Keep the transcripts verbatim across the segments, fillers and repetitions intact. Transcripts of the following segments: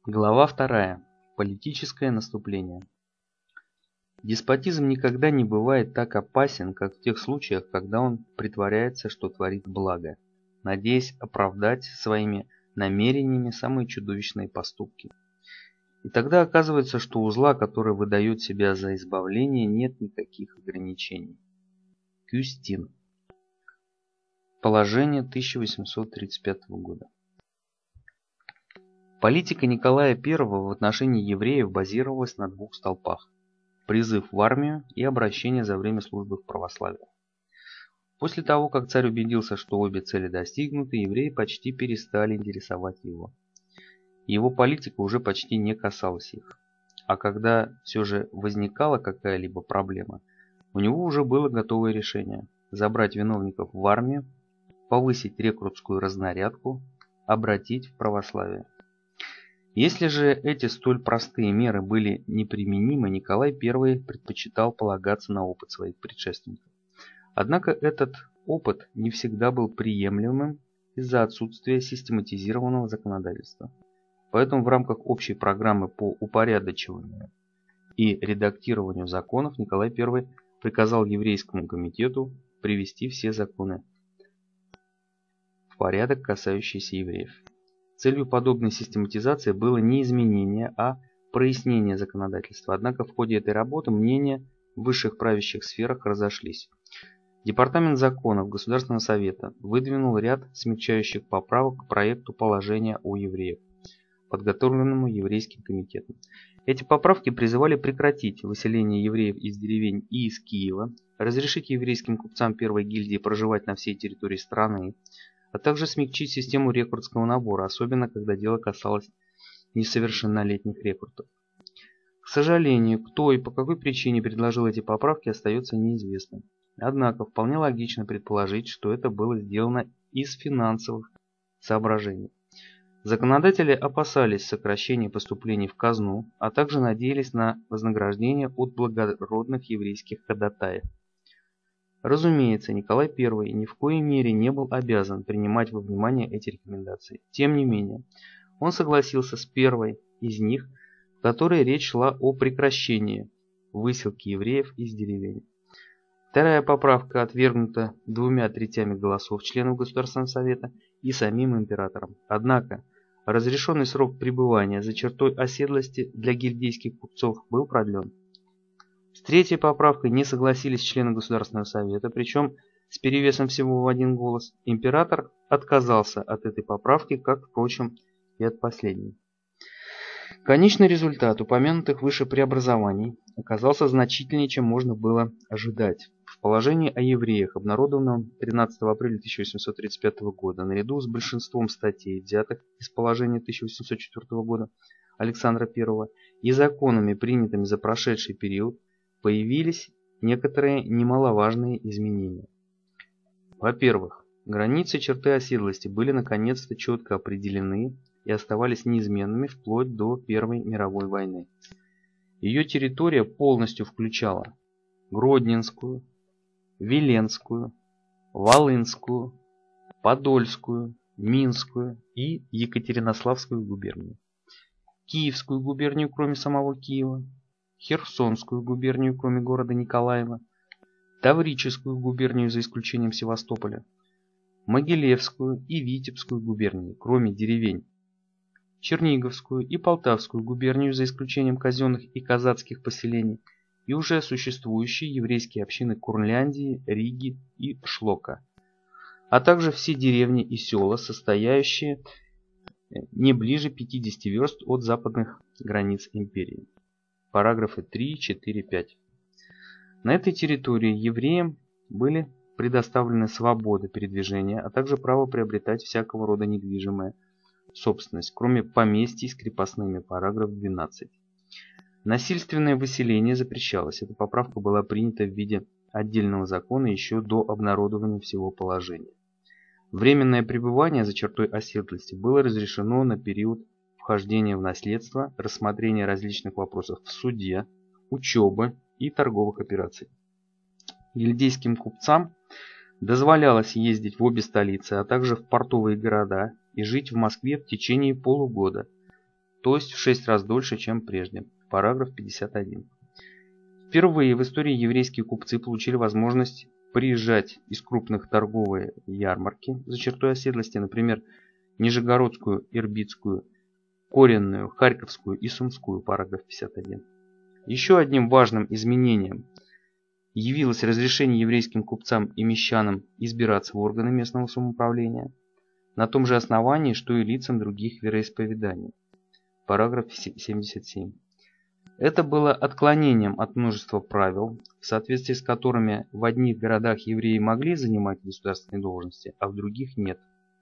Глава вторая. Политическое наступление. Деспотизм никогда не бывает так опасен, как в тех случаях, когда он притворяется, что творит благо, надеясь оправдать своими намерениями самые чудовищные поступки. И тогда оказывается, что у зла, который выдает себя за избавление, нет никаких ограничений. Кюстин. Положение тысяча восемьсот тридцать пятого года. Политика Николая Первого в отношении евреев базировалась на двух столпах: призыв в армию и обращение за время службы в православие. После того, как царь убедился, что обе цели достигнуты, евреи почти перестали интересовать его. Его политика уже почти не касалась их. А когда все же возникала какая-либо проблема, у него уже было готовое решение: забрать виновников в армию, повысить рекрутскую разнарядку, обратить в православие. Если же эти столь простые меры были неприменимы, Николай Первый предпочитал полагаться на опыт своих предшественников. Однако этот опыт не всегда был приемлемым из-за отсутствия систематизированного законодательства. Поэтому в рамках общей программы по упорядочиванию и редактированию законов Николай Первый приказал еврейскому комитету привести все законы в порядок, касающийся евреев. Целью подобной систематизации было не изменение, а прояснение законодательства. Однако в ходе этой работы мнения в высших правящих сферах разошлись. Департамент законов Государственного совета выдвинул ряд смягчающих поправок к проекту положения о евреях, подготовленному еврейским комитетом. Эти поправки призывали прекратить выселение евреев из деревень и из Киева, разрешить еврейским купцам первой гильдии проживать на всей территории страны, а также смягчить систему рекрутского набора, особенно когда дело касалось несовершеннолетних рекрутов. К сожалению, кто и по какой причине предложил эти поправки, остается неизвестным. Однако вполне логично предположить, что это было сделано из финансовых соображений. Законодатели опасались сокращения поступлений в казну, а также надеялись на вознаграждение от благородных еврейских ходатаев. Разумеется, Николай Первый ни в коей мере не был обязан принимать во внимание эти рекомендации. Тем не менее, он согласился с первой из них, в которой речь шла о прекращении высылки евреев из деревень. Вторая поправка отвергнута двумя третями голосов членов Государственного совета и самим императором. Однако, разрешенный срок пребывания за чертой оседлости для гильдейских купцов был продлен. С третьей поправкой не согласились члены Государственного совета, причем с перевесом всего в один голос. Император отказался от этой поправки, как, впрочем, и от последней. Конечный результат упомянутых выше преобразований оказался значительнее, чем можно было ожидать. В положении о евреях, обнародованном тринадцатого апреля тысяча восемьсот тридцать пятого года, наряду с большинством статей, взятых из положения тысяча восемьсот четвёртого года Александра Первого, и законами, принятыми за прошедший период, появились некоторые немаловажные изменения. Во-первых, границы черты оседлости были наконец-то четко определены и оставались неизменными вплоть до Первой мировой войны. Ее территория полностью включала Гродненскую, Виленскую, Волынскую, Подольскую, Минскую и Екатеринославскую губернии, Киевскую губернию, кроме самого Киева, Херсонскую губернию, кроме города Николаева, Таврическую губернию, за исключением Севастополя, Могилевскую и Витебскую губернии, кроме деревень, Черниговскую и Полтавскую губернию, за исключением казенных и казацких поселений, и уже существующие еврейские общины Курляндии, Риги и Шлока, а также все деревни и села, состоящие не ближе пятидесяти верст от западных границ империи. Параграфы три, четыре, пять. На этой территории евреям были предоставлены свобода передвижения, а также право приобретать всякого рода недвижимое собственность, кроме поместий с крепостными. Параграф двенадцать. Насильственное выселение запрещалось. Эта поправка была принята в виде отдельного закона еще до обнародования всего положения. Временное пребывание за чертой оседлости было разрешено на период вхождения в наследство, рассмотрения различных вопросов в суде, учебы и торговых операций. Гильдейским купцам дозволялось ездить в обе столицы, а также в портовые города и жить в Москве в течение полугода, то есть в шесть раз дольше, чем прежде. Параграф пятьдесят один. Впервые в истории еврейские купцы получили возможность приезжать из крупных торговые ярмарки за чертой оседлости, например, Нижегородскую, Ирбитскую, Коренную, Харьковскую и Сумскую, параграф пятьдесят один. Еще одним важным изменением явилось разрешение еврейским купцам и мещанам избираться в органы местного самоуправления на том же основании, что и лицам других вероисповеданий. Параграф семьдесят семь. Это было отклонением от множества правил, в соответствии с которыми в одних городах евреи могли занимать государственные должности, а в других нет.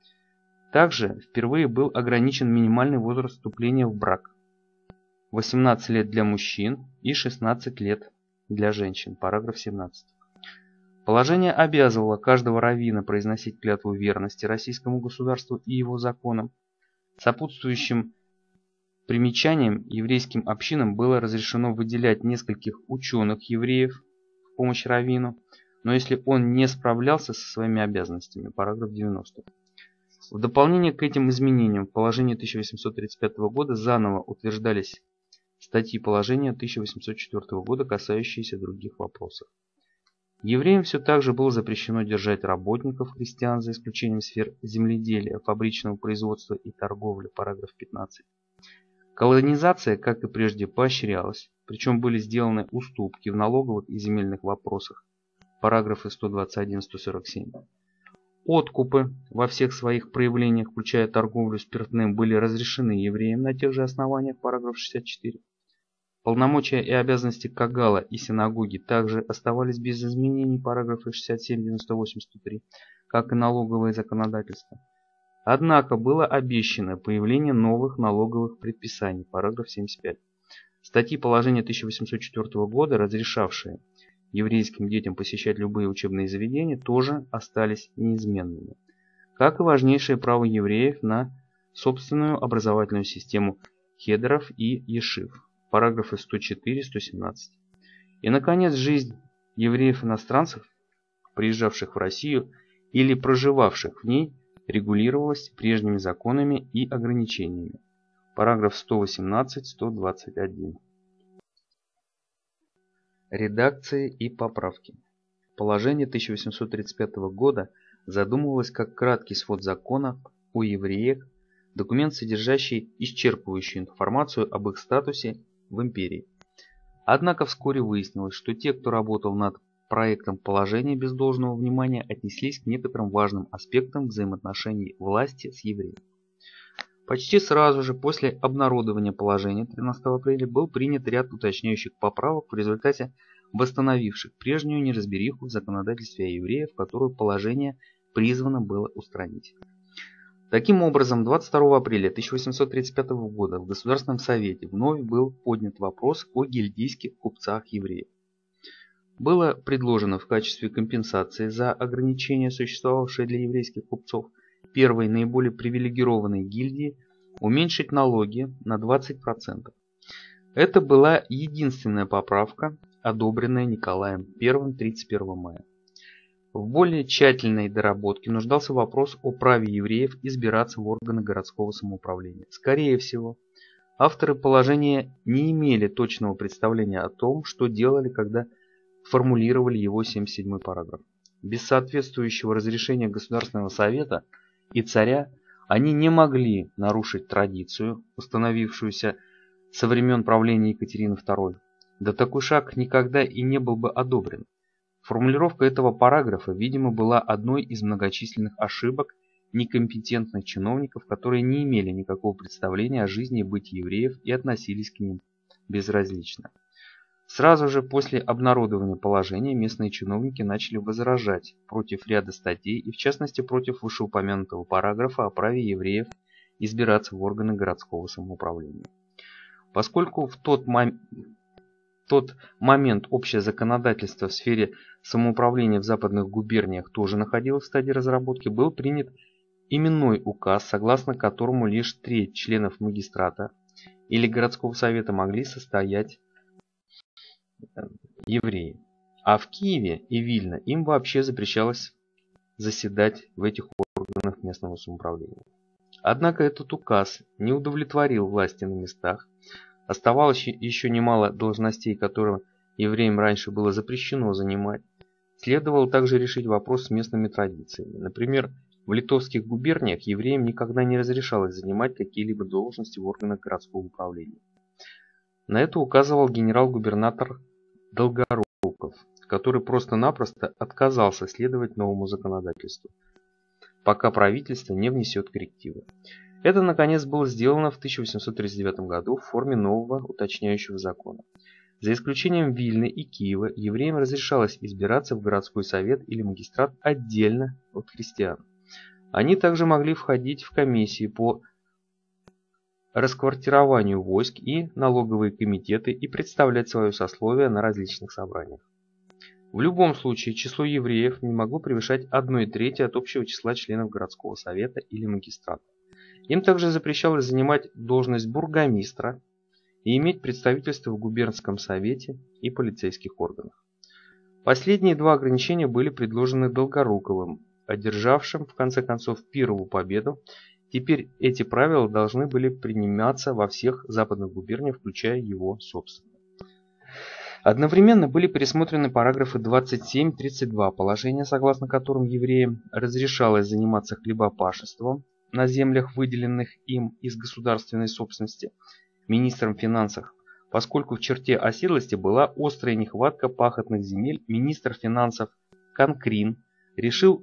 Также впервые был ограничен минимальный возраст вступления в брак – восемнадцать лет для мужчин и шестнадцать лет для женщин. Параграф семнадцать. Положение обязывало каждого раввина произносить клятву верности российскому государству и его законам. Сопутствующим примечанием еврейским общинам было разрешено выделять нескольких ученых-евреев в помощь раввину, но если он не справлялся со своими обязанностями. Параграф девяносто. В дополнение к этим изменениям в положении тысяча восемьсот тридцать пятого года заново утверждались статьи положения тысяча восемьсот четвёртого года, касающиеся других вопросов. Евреям все так же было запрещено держать работников христиан, за исключением сфер земледелия, фабричного производства и торговли. Параграф пятнадцать. Колонизация, как и прежде, поощрялась, причем были сделаны уступки в налоговых и земельных вопросах. Параграфы сто двадцать один — сто сорок семь. Откупы во всех своих проявлениях, включая торговлю спиртным, были разрешены евреям на тех же основаниях. Параграф шестьдесят четыре. Полномочия и обязанности кагала и синагоги также оставались без изменений. Параграфы шестьдесят семь, девяносто восемь, сто три, как и налоговое законодательство. Однако было обещано появление новых налоговых предписаний. Параграф семьдесят пять. Статьи положения тысяча восемьсот четвёртого года, разрешавшие еврейским детям посещать любые учебные заведения, тоже остались неизменными, как и важнейшее право евреев на собственную образовательную систему хедеров и ешив. Параграфы сто четыре — сто семнадцать. И, наконец, жизнь евреев-иностранцев, приезжавших в Россию или проживавших в ней, регулировалась прежними законами и ограничениями. Параграф сто восемнадцать — сто двадцать один. Редакции и поправки. Положение тысяча восемьсот тридцать пятого года задумывалось как краткий свод закона о евреях, документ, содержащий исчерпывающую информацию об их статусе в империи. Однако вскоре выяснилось, что те, кто работал над проектом положения, без должного внимания отнеслись к некоторым важным аспектам взаимоотношений власти с евреями. Почти сразу же после обнародования положения тринадцатого апреля был принят ряд уточняющих поправок, в результате восстановивших прежнюю неразбериху в законодательстве о евреях, которую положение призвано было устранить. Таким образом, двадцать второго апреля тысяча восемьсот тридцать пятого года в Государственном Совете вновь был поднят вопрос о гильдейских купцах евреев. Было предложено в качестве компенсации за ограничения, существовавшие для еврейских купцов, первой наиболее привилегированной гильдии, уменьшить налоги на двадцать процентов. Это была единственная поправка, одобренная Николаем Первым тридцать первого мая. В более тщательной доработке нуждался вопрос о праве евреев избираться в органы городского самоуправления. Скорее всего, авторы положения не имели точного представления о том, что делали, когда формулировали его семьдесят седьмой параграф. Без соответствующего разрешения Государственного Совета и царя они не могли нарушить традицию, установившуюся со времен правления Екатерины второй. Да такой шаг никогда и не был бы одобрен. Формулировка этого параграфа, видимо, была одной из многочисленных ошибок некомпетентных чиновников, которые не имели никакого представления о жизни и бытии евреев и относились к ним безразлично. Сразу же после обнародования положения местные чиновники начали возражать против ряда статей и в частности против вышеупомянутого параграфа о праве евреев избираться в органы городского самоуправления. Поскольку в тот, мом... в тот момент общее законодательство в сфере самоуправления в западных губерниях тоже находилось в стадии разработки, был принят именной указ, согласно которому лишь треть членов магистрата или городского совета могли состоять евреи, а в Киеве и Вильно им вообще запрещалось заседать в этих органах местного самоуправления. Однако этот указ не удовлетворил власти на местах. Оставалось еще немало должностей, которые евреям раньше было запрещено занимать. Следовало также решить вопрос с местными традициями. Например, в литовских губерниях евреям никогда не разрешалось занимать какие-либо должности в органах городского управления. На это указывал генерал-губернатор Долгоруков, который просто-напросто отказался следовать новому законодательству, пока правительство не внесет коррективы. Это, наконец, было сделано в тысяча восемьсот тридцать девятом году в форме нового уточняющего закона. За исключением Вильны и Киева, евреям разрешалось избираться в городской совет или магистрат отдельно от христиан. Они также могли входить в комиссии по расквартированию войск и налоговые комитеты и представлять свое сословие на различных собраниях. В любом случае, число евреев не могло превышать одной трети от общего числа членов городского совета или магистрата. Им также запрещалось занимать должность бургомистра и иметь представительство в губернском совете и полицейских органах. Последние два ограничения были предложены Долгоруковым, одержавшим в конце концов первую победу. Теперь эти правила должны были приниматься во всех западных губерниях, включая его собственную. Одновременно были пересмотрены параграфы двадцать семь — тридцать два, положения, согласно которым евреям разрешалось заниматься хлебопашеством на землях, выделенных им из государственной собственности министром финансов. Поскольку в черте оседлости была острая нехватка пахотных земель, министр финансов Конкрин решил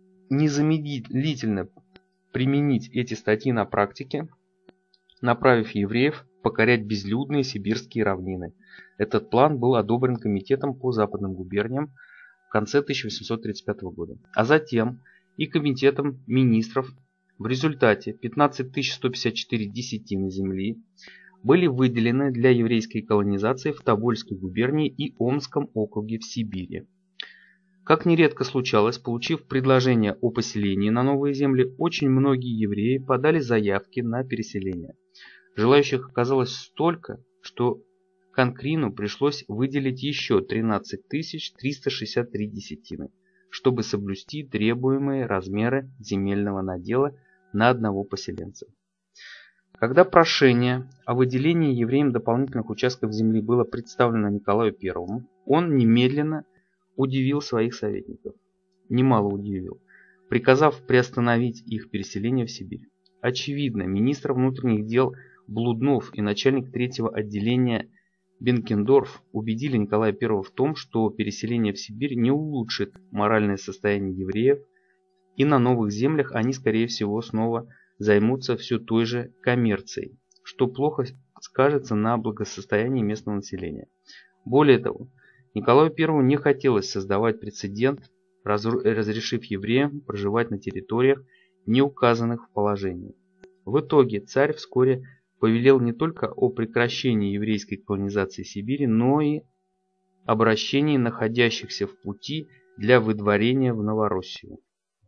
незамедлительно применить эти статьи на практике, направив евреев покорять безлюдные сибирские равнины. Этот план был одобрен комитетом по западным губерниям в конце тысяча восемьсот тридцать пятого года, а затем и комитетом министров. В результате пятнадцать тысяч сто пятьдесят четыре десятины земли были выделены для еврейской колонизации в Тобольской губернии и Омском округе в Сибири. Как нередко случалось, получив предложение о поселении на новые земли, очень многие евреи подали заявки на переселение. Желающих оказалось столько, что Конкрину пришлось выделить еще тринадцать тысяч триста шестьдесят три десятины, чтобы соблюсти требуемые размеры земельного надела на одного поселенца. Когда прошение о выделении евреям дополнительных участков земли было представлено Николаю Первому, он немедленно удивил своих советников, немало удивил, приказав приостановить их переселение в Сибирь. Очевидно, министр внутренних дел Блуднов и начальник третьего отделения Бенкендорф убедили Николая Первого в том, что переселение в Сибирь не улучшит моральное состояние евреев, и на новых землях они, скорее всего, снова займутся все той же коммерцией, что плохо скажется на благосостоянии местного населения. Более того, Николаю Первому не хотелось создавать прецедент, разрешив евреям проживать на территориях, не указанных в положении. В итоге царь вскоре повелел не только о прекращении еврейской колонизации Сибири, но и обращении находящихся в пути для выдворения в Новороссию.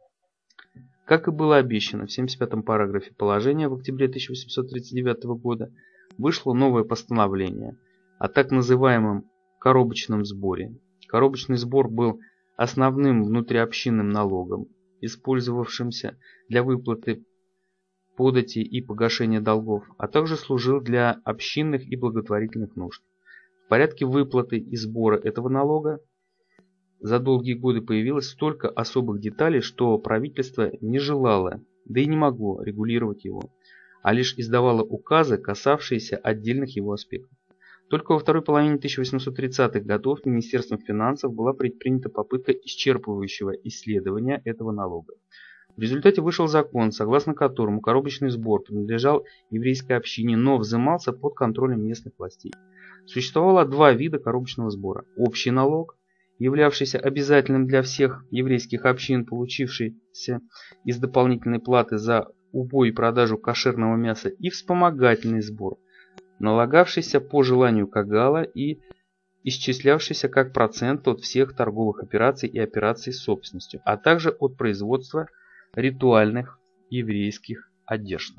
Как и было обещано в семьдесят пятом параграфе положения в октябре тысяча восемьсот тридцать девятого года, вышло новое постановление о так называемом коробочном сборе. Коробочный сбор был основным внутриобщинным налогом, использовавшимся для выплаты подати и погашения долгов, а также служил для общинных и благотворительных нужд. В порядке выплаты и сбора этого налога за долгие годы появилось столько особых деталей, что правительство не желало, да и не могло регулировать его, а лишь издавало указы, касавшиеся отдельных его аспектов. Только во второй половине тысяча восемьсот тридцатых годов Министерством финансов была предпринята попытка исчерпывающего исследования этого налога. В результате вышел закон, согласно которому коробочный сбор принадлежал еврейской общине, но взимался под контролем местных властей. Существовало два вида коробочного сбора. Общий налог, являвшийся обязательным для всех еврейских общин, получившийся из дополнительной платы за убой и продажу кошерного мяса, и вспомогательный сбор, налагавшийся по желанию кагала и исчислявшийся как процент от всех торговых операций и операций с собственностью, а также от производства ритуальных еврейских одежд.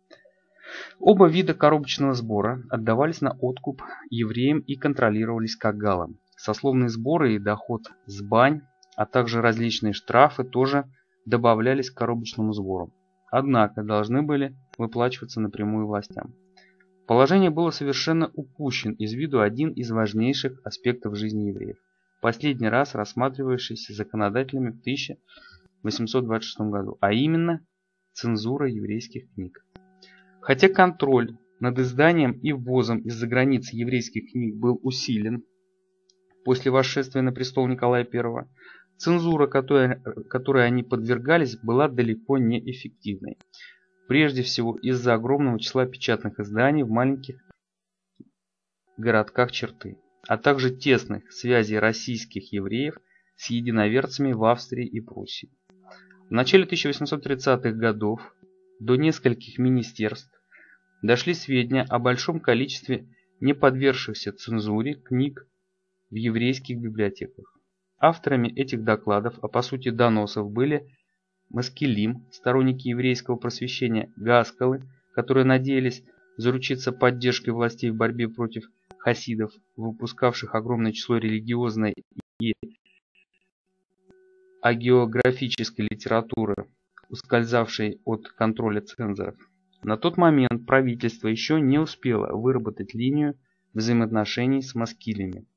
Оба вида коробочного сбора отдавались на откуп евреям и контролировались кагалом. Сословные сборы и доход с бань, а также различные штрафы тоже добавлялись к коробочному сбору. однако должны были выплачиваться напрямую властям. Положение было совершенно упущен из виду один из важнейших аспектов жизни евреев, последний раз рассматривавшийся законодателями в тысяча восемьсот двадцать шестом году, а именно цензура еврейских книг. Хотя контроль над изданием и ввозом из-за границы еврейских книг был усилен после восшествия на престол Николая Первого, цензура, которой, которой они подвергались, была далеко не эффективной. Прежде всего из-за огромного числа печатных изданий в маленьких городках черты, а также тесных связей российских евреев с единоверцами в Австрии и Пруссии. В начале тысяча восемьсот тридцатых годов до нескольких министерств дошли сведения о большом количестве не подвергшихся цензуре книг в еврейских библиотеках. Авторами этих докладов, а по сути доносов, были Маскилим, сторонники еврейского просвещения, Гаскалы, которые надеялись заручиться поддержкой властей в борьбе против хасидов, выпускавших огромное число религиозной и агеографической литературы, ускользавшей от контроля цензоров. На тот момент правительство еще не успело выработать линию взаимоотношений с Маскилями.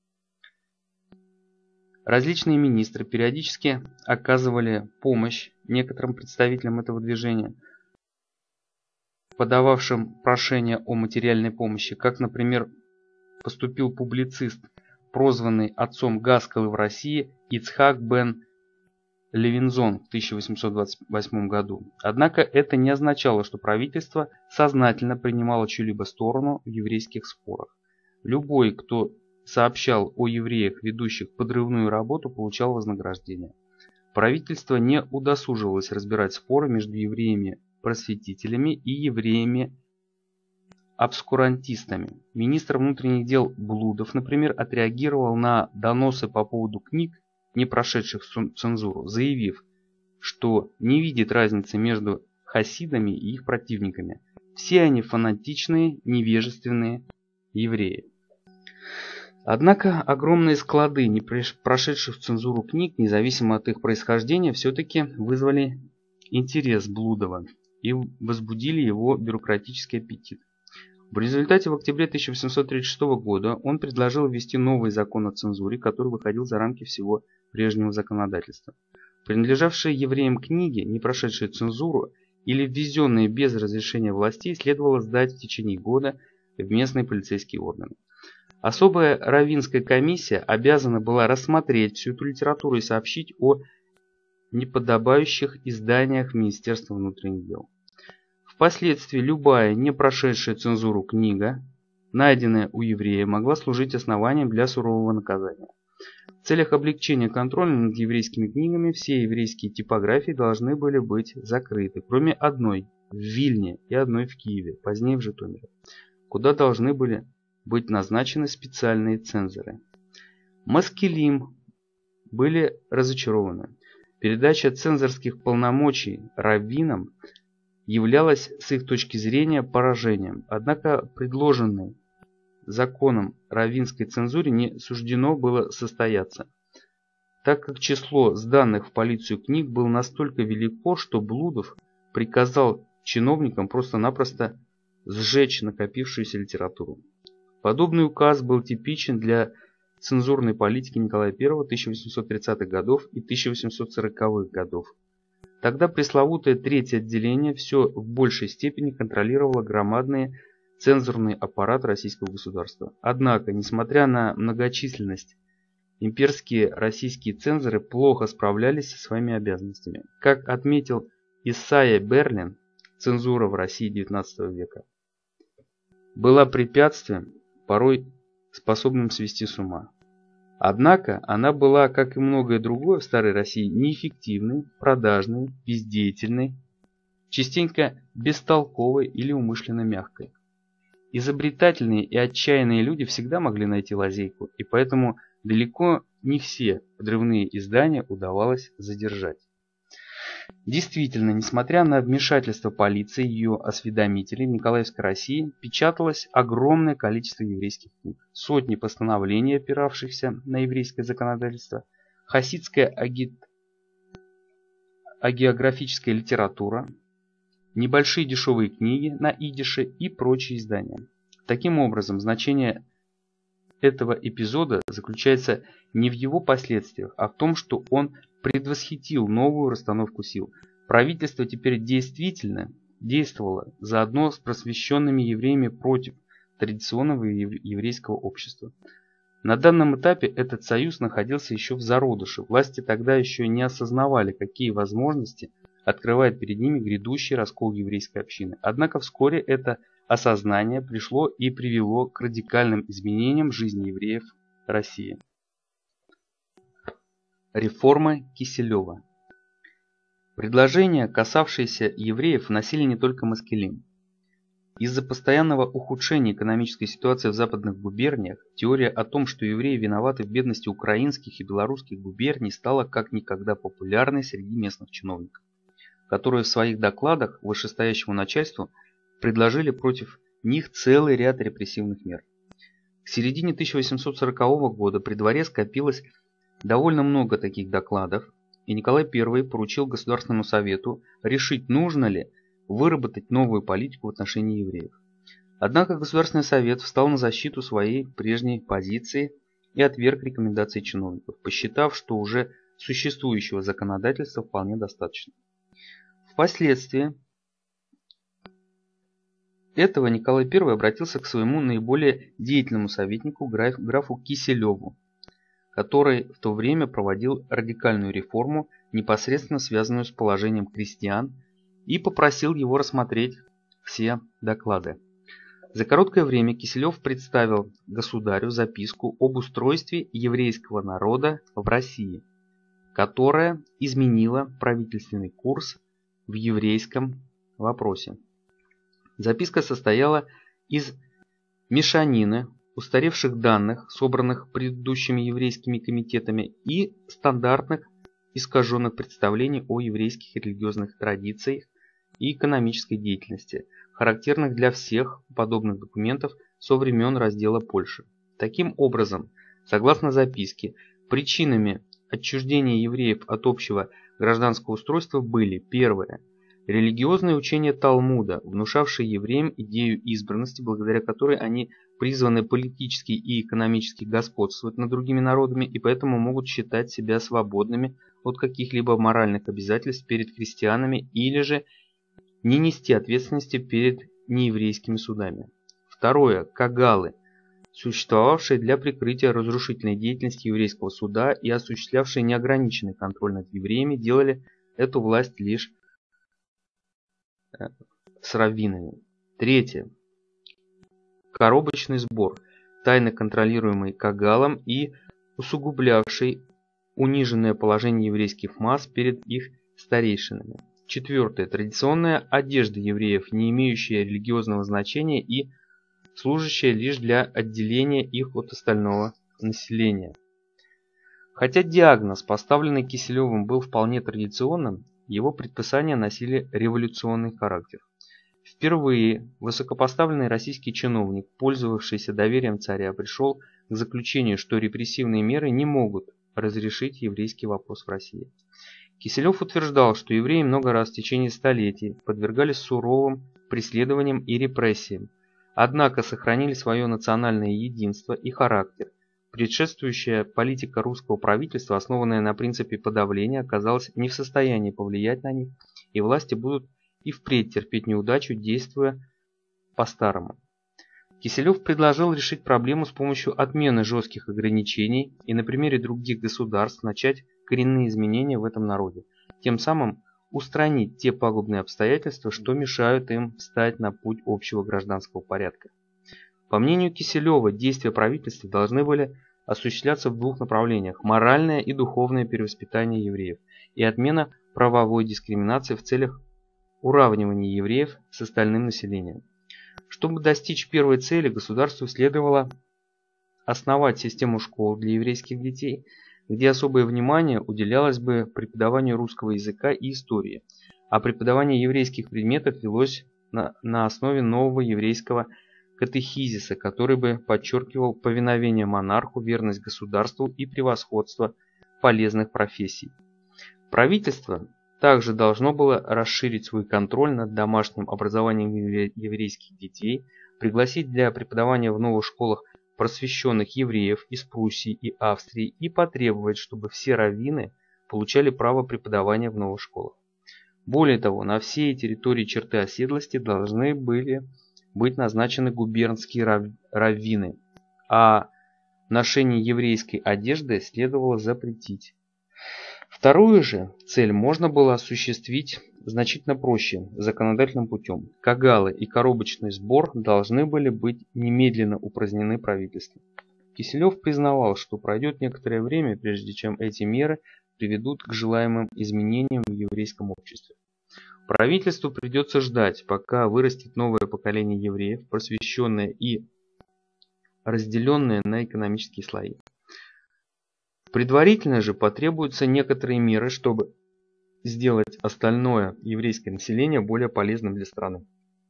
Различные министры периодически оказывали помощь некоторым представителям этого движения, подававшим прошение о материальной помощи, как, например, поступил публицист, прозванный отцом Гаскалы в России Ицхак бен Левинзон в тысяча восемьсот двадцать восьмом году. Однако это не означало, что правительство сознательно принимало чью-либо сторону в еврейских спорах. Любой, кто сообщал о евреях, ведущих подрывную работу, получал вознаграждение. Правительство не удосуживалось разбирать споры между евреями-просветителями и евреями-обскурантистами. Министр внутренних дел Блудов, например, отреагировал на доносы по поводу книг, не прошедших цензуру, заявив, что не видит разницы между хасидами и их противниками. Все они фанатичные, невежественные евреи. Однако огромные склады не прошедших цензуру книг, независимо от их происхождения, все-таки вызвали интерес Блудова и возбудили его бюрократический аппетит. В результате в октябре тысяча восемьсот тридцать шестого года он предложил ввести новый закон о цензуре, который выходил за рамки всего прежнего законодательства. Принадлежавшие евреям книги, не прошедшие цензуру или ввезенные без разрешения властей, следовало сдать в течение года в местные полицейские органы. Особая раввинская комиссия обязана была рассмотреть всю эту литературу и сообщить о неподобающих изданиях Министерства внутренних дел. Впоследствии любая не прошедшая цензуру книга, найденная у еврея, могла служить основанием для сурового наказания. В целях облегчения контроля над еврейскими книгами все еврейские типографии должны были быть закрыты, кроме одной в Вильне и одной в Киеве, позднее в Житомире, куда должны были быть назначены специальные цензоры. Маскилим были разочарованы. Передача цензорских полномочий раввинам являлась с их точки зрения поражением. Однако предложенной законом раввинской цензуре не суждено было состояться, так как число сданных в полицию книг было настолько велико, что Блудов приказал чиновникам просто-напросто сжечь накопившуюся литературу. Подобный указ был типичен для цензурной политики Николая Первого тысяча восемьсот тридцатых годов и тысяча восемьсот сороковых годов. Тогда пресловутое третье отделение все в большей степени контролировало громадный цензурный аппарат российского государства. Однако, несмотря на многочисленность, имперские российские цензоры плохо справлялись со своими обязанностями. Как отметил Исайя Берлин, цензура в России девятнадцатого века была препятствием, порой способным свести с ума. Однако она была, как и многое другое в старой России, неэффективной, продажной, бездеятельной, частенько бестолковой или умышленно мягкой. Изобретательные и отчаянные люди всегда могли найти лазейку, и поэтому далеко не все подрывные издания удавалось задержать. Действительно, несмотря на вмешательство полиции и ее осведомителей в Николаевской России, печаталось огромное количество еврейских книг, сотни постановлений, опиравшихся на еврейское законодательство, хасидская аги... агеографическая литература, небольшие дешевые книги на идише и прочие издания. Таким образом, значение этого эпизода заключается не в его последствиях, а в том, что он предвосхитил новую расстановку сил. Правительство теперь действительно действовало заодно с просвещенными евреями против традиционного еврейского общества. На данном этапе этот союз находился еще в зародыше. Власти тогда еще не осознавали, какие возможности открывает перед ними грядущий раскол еврейской общины. Однако вскоре это осознание пришло и привело к радикальным изменениям жизни евреев России. Реформы Киселева. Предложения, касавшиеся евреев, вносили не только Маскелин. Из-за постоянного ухудшения экономической ситуации в западных губерниях, теория о том, что евреи виноваты в бедности украинских и белорусских губерний, стала как никогда популярной среди местных чиновников, которые в своих докладах вышестоящему начальству предложили против них целый ряд репрессивных мер. К середине тысяча восемьсот сорокового года при дворе скопилось довольно много таких докладов, и Николай Первый поручил Государственному Совету решить, нужно ли выработать новую политику в отношении евреев. Однако Государственный Совет встал на защиту своей прежней позиции и отверг рекомендации чиновников, посчитав, что уже существующего законодательства вполне достаточно. Впоследствии этого Николай Первый обратился к своему наиболее деятельному советнику графу Киселеву, который в то время проводил радикальную реформу, непосредственно связанную с положением крестьян, и попросил его рассмотреть все доклады. За короткое время Киселев представил государю записку об устройстве еврейского народа в России, которая изменила правительственный курс в еврейском вопросе. Записка состояла из мешанины устаревших данных, собранных предыдущими еврейскими комитетами, и стандартных искаженных представлений о еврейских религиозных традициях и экономической деятельности, характерных для всех подобных документов со времен раздела Польши. Таким образом, согласно записке, причинами отчуждения евреев от общего гражданского устройства были: первое – религиозные учения Талмуда, внушавшие евреям идею избранности, благодаря которой они призваны политически и экономически господствовать над другими народами и поэтому могут считать себя свободными от каких-либо моральных обязательств перед христианами или же не нести ответственности перед нееврейскими судами. Второе – кагалы, существовавшие для прикрытия разрушительной деятельности еврейского суда и осуществлявшие неограниченный контроль над евреями, делали эту власть лишь с раввинами. Третье – коробочный сбор, тайно контролируемый кагалом и усугублявший униженное положение еврейских масс перед их старейшинами. Четвертое – традиционная одежда евреев, не имеющая религиозного значения и служащая лишь для отделения их от остального населения. Хотя диагноз, поставленный Киселевым, был вполне традиционным, его предписания носили революционный характер. Впервые высокопоставленный российский чиновник, пользовавшийся доверием царя, пришел к заключению, что репрессивные меры не могут разрешить еврейский вопрос в России. Киселев утверждал, что евреи много раз в течение столетий подвергались суровым преследованиям и репрессиям, однако сохранили свое национальное единство и характер. Предшествующая политика русского правительства, основанная на принципе подавления, оказалась не в состоянии повлиять на них, и власти будут и впредь терпеть неудачу, действуя по-старому. Киселев предложил решить проблему с помощью отмены жестких ограничений и на примере других государств начать коренные изменения в этом народе, тем самым устранить те пагубные обстоятельства, что мешают им встать на путь общего гражданского порядка. По мнению Киселева, действия правительства должны были осуществляться в двух направлениях: моральное и духовное перевоспитание евреев и отмена правовой дискриминации в целях уравнивания евреев с остальным населением. Чтобы достичь первой цели, государству следовало основать систему школ для еврейских детей, где особое внимание уделялось бы преподаванию русского языка и истории, а преподавание еврейских предметов велось на, на основе нового еврейского катехизиса, который бы подчеркивал повиновение монарху, верность государству и превосходство полезных профессий. Правительство также должно было расширить свой контроль над домашним образованием еврейских детей, пригласить для преподавания в новых школах просвещенных евреев из Пруссии и Австрии и потребовать, чтобы все раввины получали право преподавания в новых школах. Более того, на всей территории черты оседлости должны были быть назначены губернские рав... раввины, а ношение еврейской одежды следовало запретить. Вторую же цель можно было осуществить значительно проще, законодательным путем. Кагалы и коробочный сбор должны были быть немедленно упразднены правительством. Киселев признавал, что пройдет некоторое время, прежде чем эти меры приведут к желаемым изменениям в еврейском обществе. Правительству придется ждать, пока вырастет новое поколение евреев, просвещенное и разделенное на экономические слои. Предварительно же потребуются некоторые меры, чтобы сделать остальное еврейское население более полезным для страны,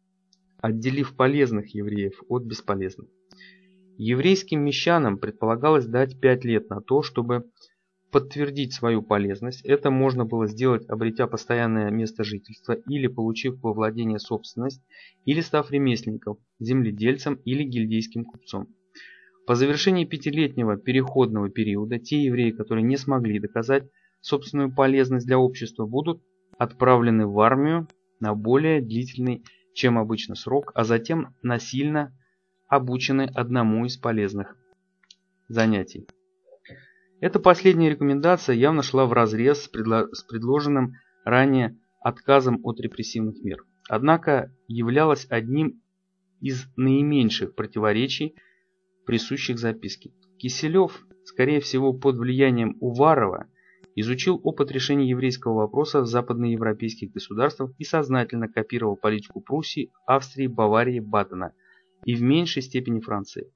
отделив полезных евреев от бесполезных. Еврейским мещанам предполагалось дать пять лет на то, чтобы подтвердить свою полезность. Это можно было сделать, обретя постоянное место жительства или получив во владение собственность, или став ремесленником, земледельцем или гильдейским купцом. По завершении пятилетнего переходного периода те евреи, которые не смогли доказать собственную полезность для общества, будут отправлены в армию на более длительный, чем обычно, срок, а затем насильно обучены одному из полезных занятий. Эта последняя рекомендация явно шла вразрез с, предло... с предложенным ранее отказом от репрессивных мер. Однако являлась одним из наименьших противоречий, присущих записке. Киселев, скорее всего под влиянием Уварова, изучил опыт решения еврейского вопроса в западноевропейских государствах и сознательно копировал политику Пруссии, Австрии, Баварии, Бадена и в меньшей степени Франции.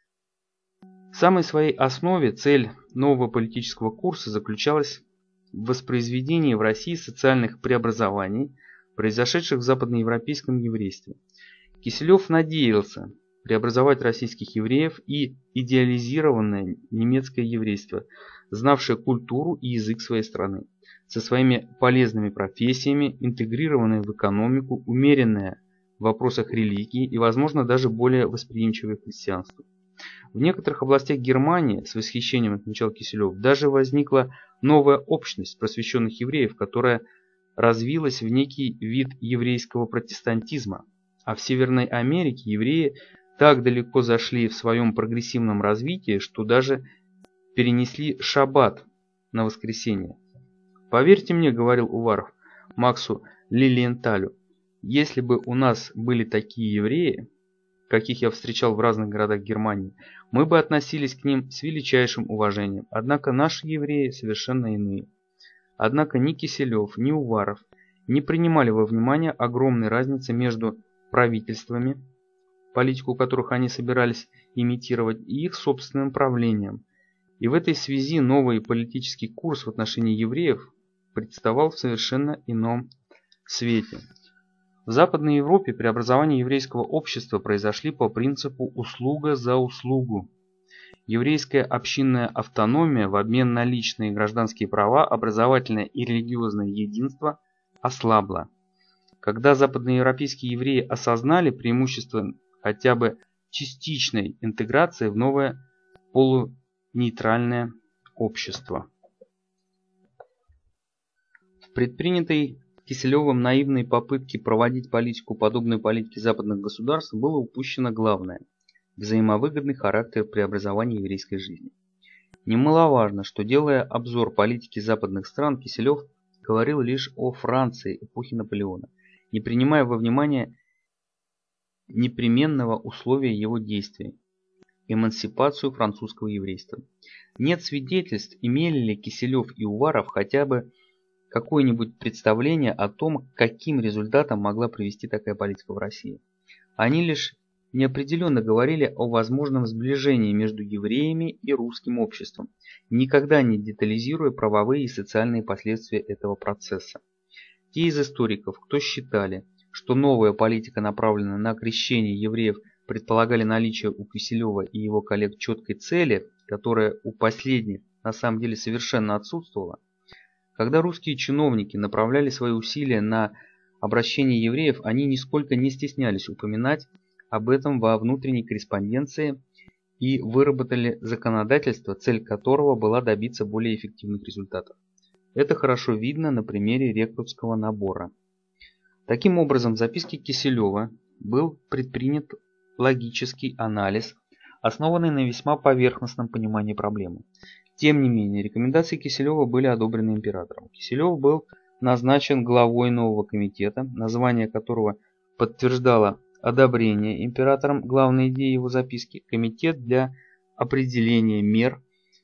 В самой своей основе цель нового политического курса заключалась в воспроизведении в России социальных преобразований, произошедших в западноевропейском еврействе. Киселев надеялся преобразовать российских евреев и идеализированное немецкое еврейство, знавшее культуру и язык своей страны, со своими полезными профессиями, интегрированное в экономику, умеренное в вопросах религии и, возможно, даже более восприимчивое к христианству. В некоторых областях Германии, с восхищением отмечал Киселев, даже возникла новая общность просвещенных евреев, которая развилась в некий вид еврейского протестантизма, а в Северной Америке евреи так далеко зашли в своем прогрессивном развитии, что даже перенесли шаббат на воскресенье. «Поверьте мне, — говорил Уваров Максу Лилиенталю, — если бы у нас были такие евреи, каких я встречал в разных городах Германии, мы бы относились к ним с величайшим уважением. Однако наши евреи совершенно иные». Однако ни Киселев, ни Уваров не принимали во внимание огромной разницы между правительствами, политику которых они собирались имитировать, и их собственным правлением. И в этой связи новый политический курс в отношении евреев представал в совершенно ином свете. В Западной Европе преобразования еврейского общества произошли по принципу «услуга за услугу». Еврейская общинная автономия в обмен на личные и гражданские права, образовательное и религиозное единство ослабла. Когда западноевропейские евреи осознали преимущество хотя бы частичной интеграции в новое полунейтральное общество. В предпринятой Киселевым наивной попытке проводить политику, подобной политике западных государств, было упущено главное – взаимовыгодный характер преобразования еврейской жизни. Немаловажно, что, делая обзор политики западных стран, Киселев говорил лишь о Франции эпохи Наполеона, не принимая во внимание непременного условия его действий – эмансипацию французского еврейства. Нет свидетельств, имели ли Киселев и Уваров хотя бы какое-нибудь представление о том, к каким результатам могла привести такая политика в России. Они лишь неопределенно говорили о возможном сближении между евреями и русским обществом, никогда не детализируя правовые и социальные последствия этого процесса. Те из историков, кто считали, что новая политика направлена на крещение евреев, предполагали наличие у Киселева и его коллег четкой цели, которая у последних на самом деле совершенно отсутствовала, Когда русские чиновники направляли свои усилия на обращение евреев, они нисколько не стеснялись упоминать об этом во внутренней корреспонденции и выработали законодательство, цель которого была добиться более эффективных результатов. Это хорошо видно на примере рекрутского набора. Таким образом, в записке Киселева был предпринят логический анализ, основанный на весьма поверхностном понимании проблемы. Тем не менее, рекомендации Киселева были одобрены императором. Киселев был назначен главой нового комитета, название которого подтверждало одобрение императором главной идеи его записки – Комитет для определения мер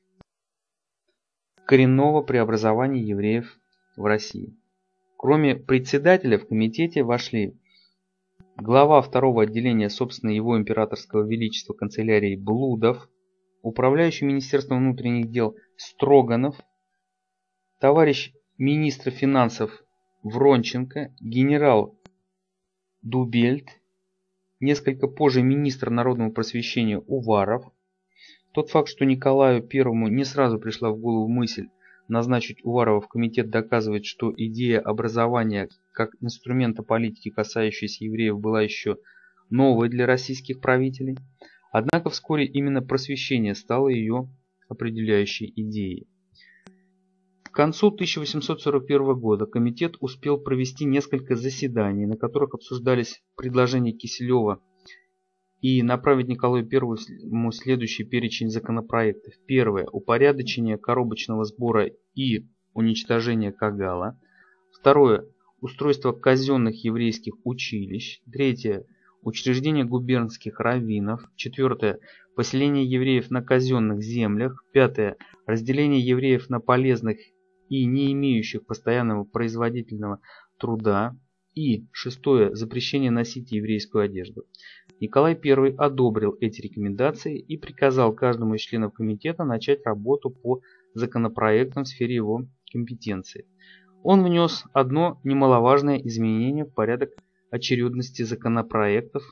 коренного преобразования евреев в России. Кроме председателя в комитете вошли глава второго отделения, собственно, его императорского величества канцелярии Блудов, управляющий Министерством внутренних дел Строганов, товарищ министра финансов Вронченко, генерал Дубельт, несколько позже министр народного просвещения Уваров. Тот факт, что Николаю Первому не сразу пришла в голову мысль назначить Уварова в комитет, доказывает, что идея образования как инструмента политики, касающейся евреев, была еще новой для российских правителей. Однако вскоре именно просвещение стало ее определяющей идеей. К концу тысяча восемьсот сорок первого года комитет успел провести несколько заседаний, на которых обсуждались предложения Киселева и направить Николаю Первому следующий перечень законопроектов. Первое – упорядочение коробочного сбора и уничтожение кагала. Второе – устройство казенных еврейских училищ. Третье – учреждение губернских раввинов. Четвертое – поселение евреев на казенных землях. Пятое – разделение евреев на полезных и не имеющих постоянного производительного труда. И шестое – запрещение носить еврейскую одежду. Николай Первый одобрил эти рекомендации и приказал каждому из членов комитета начать работу по законопроектам в сфере его компетенции. Он внес одно немаловажное изменение в порядок очередности законопроектов,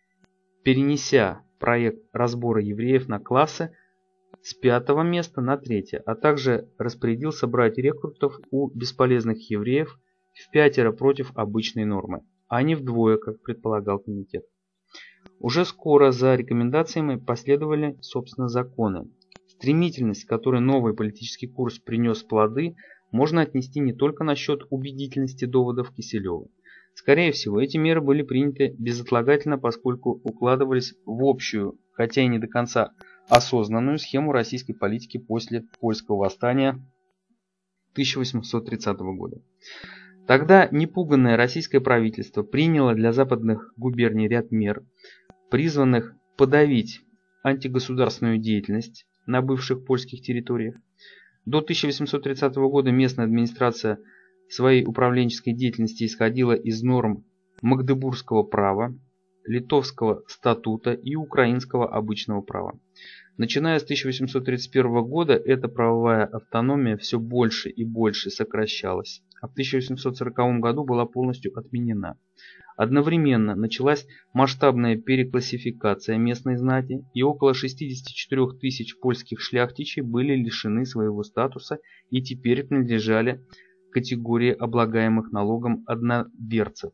перенеся проект разбора евреев на классы с пятого места на третье, а также распорядился брать рекрутов у бесполезных евреев в пятеро против обычной нормы, а не вдвое, как предполагал комитет. Уже скоро за рекомендациями последовали, собственно, законы. Стремительность, с которой новый политический курс принес плоды, можно отнести не только насчет убедительности доводов Киселева. Скорее всего, эти меры были приняты безотлагательно, поскольку укладывались в общую, хотя и не до конца осознанную схему российской политики после Польского восстания тысяча восемьсот тридцатого года. Тогда непуганное российское правительство приняло для западных губерний ряд мер, призванных подавить антигосударственную деятельность на бывших польских территориях. До тысяча восемьсот тридцатого года местная администрация своей управленческой деятельности исходила из норм Магдебургского права, Литовского статута и Украинского обычного права. Начиная с тысяча восемьсот тридцать первого года эта правовая автономия все больше и больше сокращалась, а в тысяча восемьсот сороковом году была полностью отменена. Одновременно началась масштабная переклассификация местной знати, и около шестидесяти четырёх тысяч польских шляхтичей были лишены своего статуса и теперь принадлежали к категории облагаемых налогом одноверцев,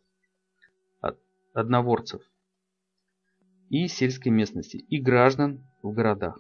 одноворцев и сельской местности, и граждан в городах.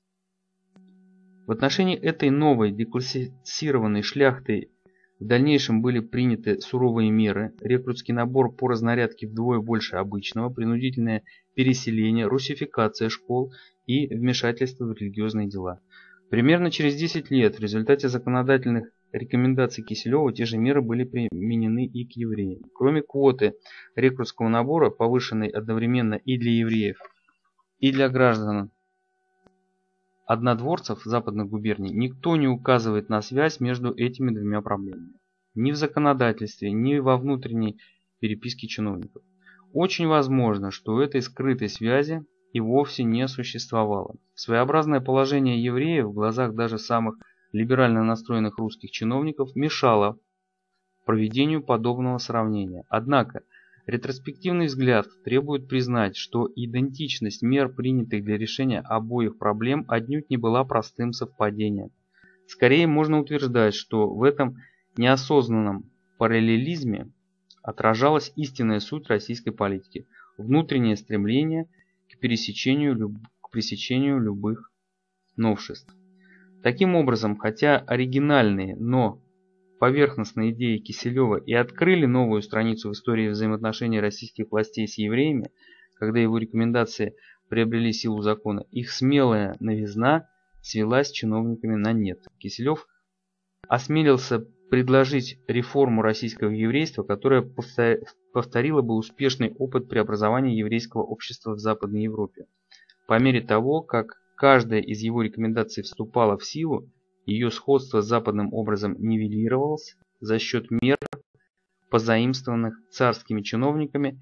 В отношении этой новой деклассифицированной шляхты в дальнейшем были приняты суровые меры: рекрутский набор по разнарядке вдвое больше обычного, принудительное переселение, русификация школ и вмешательство в религиозные дела. Примерно через десять лет в результате законодательных рекомендаций Киселева те же меры были применены и к евреям. Кроме квоты рекрутского набора, повышенной одновременно и для евреев, и для граждан однодворцев западных губерний, никто не указывает на связь между этими двумя проблемами. Ни в законодательстве, ни во внутренней переписке чиновников. Очень возможно, что этой скрытой связи и вовсе не существовало. Своеобразное положение евреев в глазах даже самых либерально настроенных русских чиновников мешало проведению подобного сравнения. Однако, ретроспективный взгляд требует признать, что идентичность мер, принятых для решения обоих проблем, отнюдь не была простым совпадением. Скорее можно утверждать, что в этом неосознанном параллелизме отражалась истинная суть российской политики – внутреннее стремление к пересечению, люб... к пресечению любых новшеств. Таким образом, хотя оригинальные, но поверхностные идеи Киселева и открыли новую страницу в истории взаимоотношений российских властей с евреями, когда его рекомендации приобрели силу закона, их смелая новизна свелась чиновниками на нет. Киселев осмелился предложить реформу российского еврейства, которая повторила бы успешный опыт преобразования еврейского общества в Западной Европе. По мере того, как каждая из его рекомендаций вступала в силу, ее сходство с западным образом нивелировалось за счет мер, позаимствованных царскими чиновниками.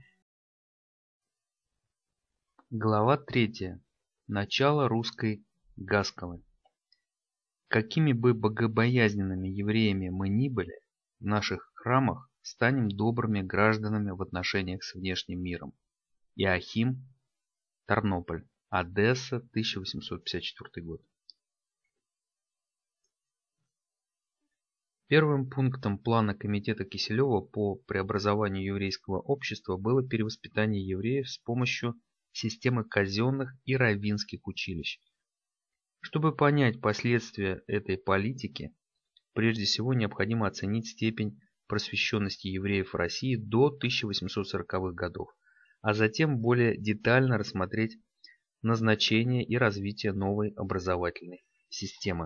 Глава третья. Начало русской Гаскалы. Какими бы богобоязненными евреями мы ни были, в наших храмах станем добрыми гражданами в отношениях с внешним миром. Иоахим, Тарнополь, Одесса, тысяча восемьсот пятьдесят четвёртый год. Первым пунктом плана комитета Киселева по преобразованию еврейского общества было перевоспитание евреев с помощью системы казенных и раввинских училищ. Чтобы понять последствия этой политики, прежде всего необходимо оценить степень просвещенности евреев в России до тысяча восемьсот сороковых годов, а затем более детально рассмотреть назначение и развитие новой образовательной системы.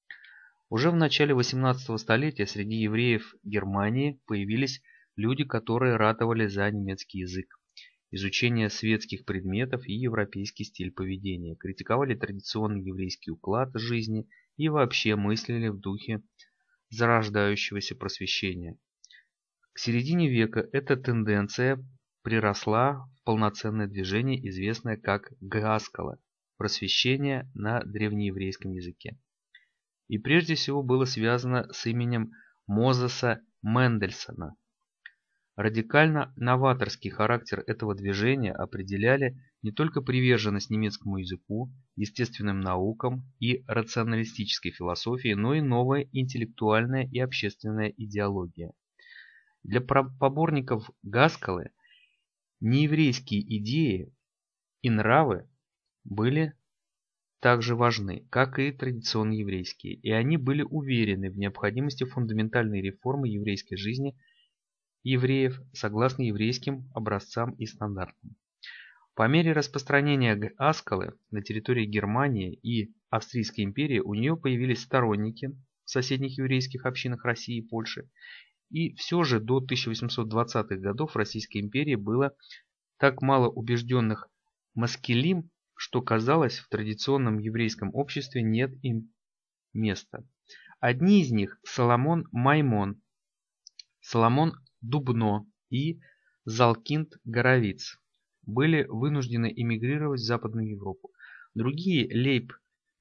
Уже в начале восемнадцатого столетия среди евреев Германии появились люди, которые ратовали за немецкий язык, изучение светских предметов и европейский стиль поведения, критиковали традиционный еврейский уклад жизни и вообще мыслили в духе зарождающегося просвещения. К середине века эта тенденция приросла в полноценное движение, известное как Гаскала – просвещение на древнееврейском языке. И прежде всего было связано с именем Мозеса Мендельсона. Радикально новаторский характер этого движения определяли не только приверженность немецкому языку, естественным наукам и рационалистической философии, но и новая интеллектуальная и общественная идеология. Для поборников Гаскалы нееврейские идеи и нравы были также важны, как и традиционно еврейские, и они были уверены в необходимости фундаментальной реформы еврейской жизни евреев согласно еврейским образцам и стандартам. По мере распространения Гаскалы на территории Германии и Австрийской империи у нее появились сторонники в соседних еврейских общинах России и Польши, и все же до тысяча восемьсот двадцатых годов в Российской империи было так мало убежденных маскилим, что казалось, в традиционном еврейском обществе нет им места. Одни из них – Соломон Маймон, Соломон Дубно и Залкинд Горовиц были вынуждены эмигрировать в Западную Европу. Другие – Лейб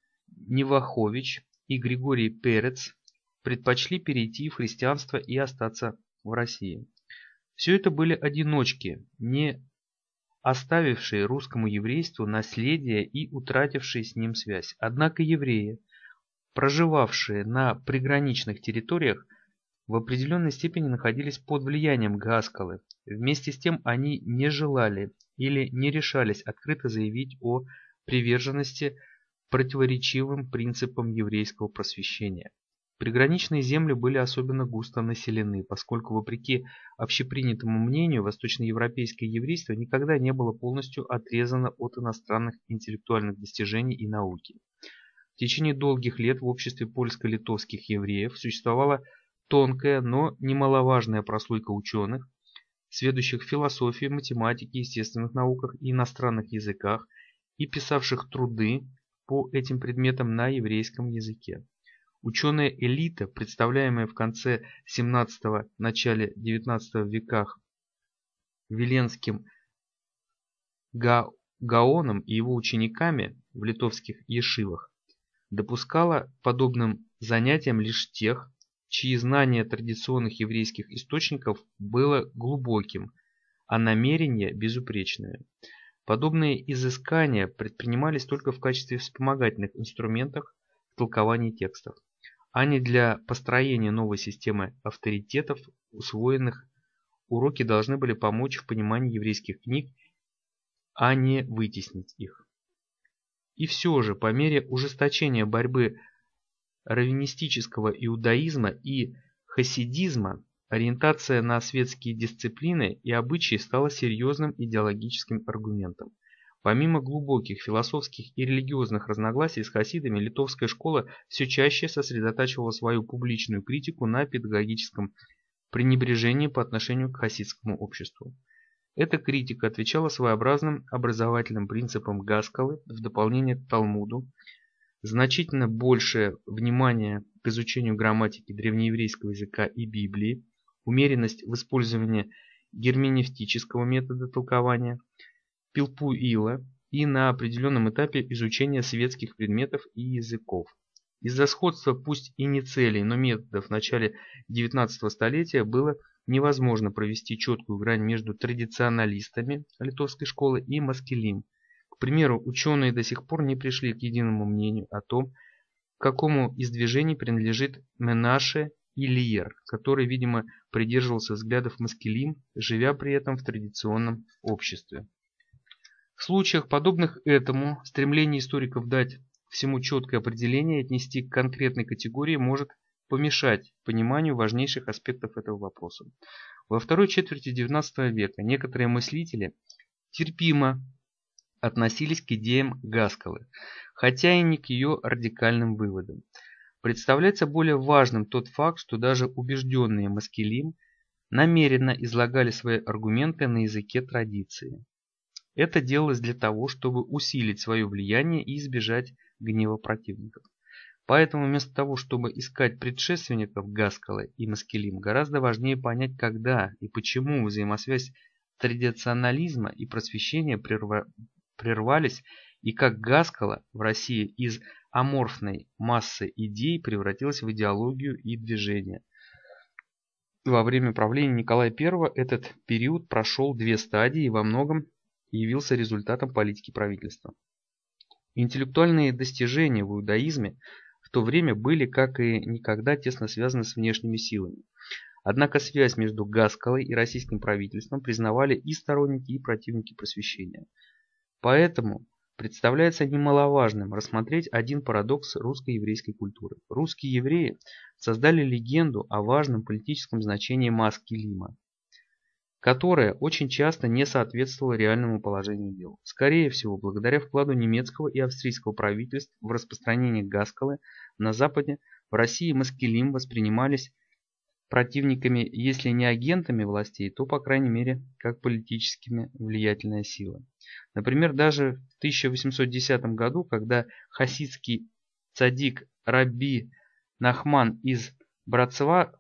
Невахович и Григорий Перец предпочли перейти в христианство и остаться в России. Все это были одиночки, не оставившие русскому еврейству наследие и утратившие с ним связь. Однако евреи, проживавшие на приграничных территориях, в определенной степени находились под влиянием Гаскалы. Вместе с тем они не желали или не решались открыто заявить о приверженности противоречивым принципам еврейского просвещения. Приграничные земли были особенно густо населены, поскольку, вопреки общепринятому мнению, восточноевропейское еврейство никогда не было полностью отрезано от иностранных интеллектуальных достижений и науки. В течение долгих лет в обществе польско-литовских евреев существовала тонкая, но немаловажная прослойка ученых, сведущих в философии, математике, естественных науках и иностранных языках и писавших труды по этим предметам на еврейском языке. Ученая элита, представляемая в конце семнадцатого – начале девятнадцатого веках Виленским Га Гаоном и его учениками в литовских ешивах, допускала подобным занятиям лишь тех, чьи знания традиционных еврейских источников было глубоким, а намерения безупречные. Подобные изыскания предпринимались только в качестве вспомогательных инструментов в толковании текстов. а не для построения новой системы авторитетов, усвоенных. Уроки должны были помочь в понимании еврейских книг, а не вытеснить их. И все же, по мере ужесточения борьбы раввинистического иудаизма и хасидизма, ориентация на светские дисциплины и обычаи стала серьезным идеологическим аргументом. Помимо глубоких философских и религиозных разногласий с хасидами, литовская школа все чаще сосредотачивала свою публичную критику на педагогическом пренебрежении по отношению к хасидскому обществу. Эта критика отвечала своеобразным образовательным принципам Гаскалы в дополнение к Талмуду. Значительно большее внимание к изучению грамматики древнееврейского языка и Библии, умеренность в использовании герменевтического метода толкования, пилпуила и на определенном этапе изучения светских предметов и языков. Из-за сходства пусть и не целей, но методов в начале девятнадцатого столетия было невозможно провести четкую грань между традиционалистами литовской школы и маскилим. К примеру, ученые до сих пор не пришли к единому мнению о том, к какому из движений принадлежит Менаше Ильер, который, видимо, придерживался взглядов маскилим, живя при этом в традиционном обществе. В случаях, подобных этому, стремление историков дать всему четкое определение и отнести к конкретной категории может помешать пониманию важнейших аспектов этого вопроса. Во второй четверти девятнадцатого века некоторые мыслители терпимо относились к идеям Гаскалы, хотя и не к ее радикальным выводам. Представляется более важным тот факт, что даже убежденные маскилим намеренно излагали свои аргументы на языке традиции. Это делалось для того, чтобы усилить свое влияние и избежать гнева противников. Поэтому вместо того, чтобы искать предшественников Гаскалы и маскилим, гораздо важнее понять, когда и почему взаимосвязь традиционализма и просвещения прерва... прервались, и как Гаскала в России из аморфной массы идей превратилась в идеологию и движение. Во время правления Николая Первого этот период прошел две стадии и во многом явился результатом политики правительства. Интеллектуальные достижения в иудаизме в то время были как и никогда тесно связаны с внешними силами. Однако связь между Гаскалой и российским правительством признавали и сторонники, и противники просвещения. Поэтому представляется немаловажным рассмотреть один парадокс русско-еврейской культуры. Русские евреи создали легенду о важном политическом значении маскилима, которая очень часто не соответствовала реальному положению дел. Скорее всего, благодаря вкладу немецкого и австрийского правительств в распространение Гаскалы на Западе, в России маскилим воспринимались противниками, если не агентами властей, то, по крайней мере, как политическими влиятельная сила. Например, даже в тысяча восемьсот десятом году, когда хасидский цадик Рабби Нахман из Братслава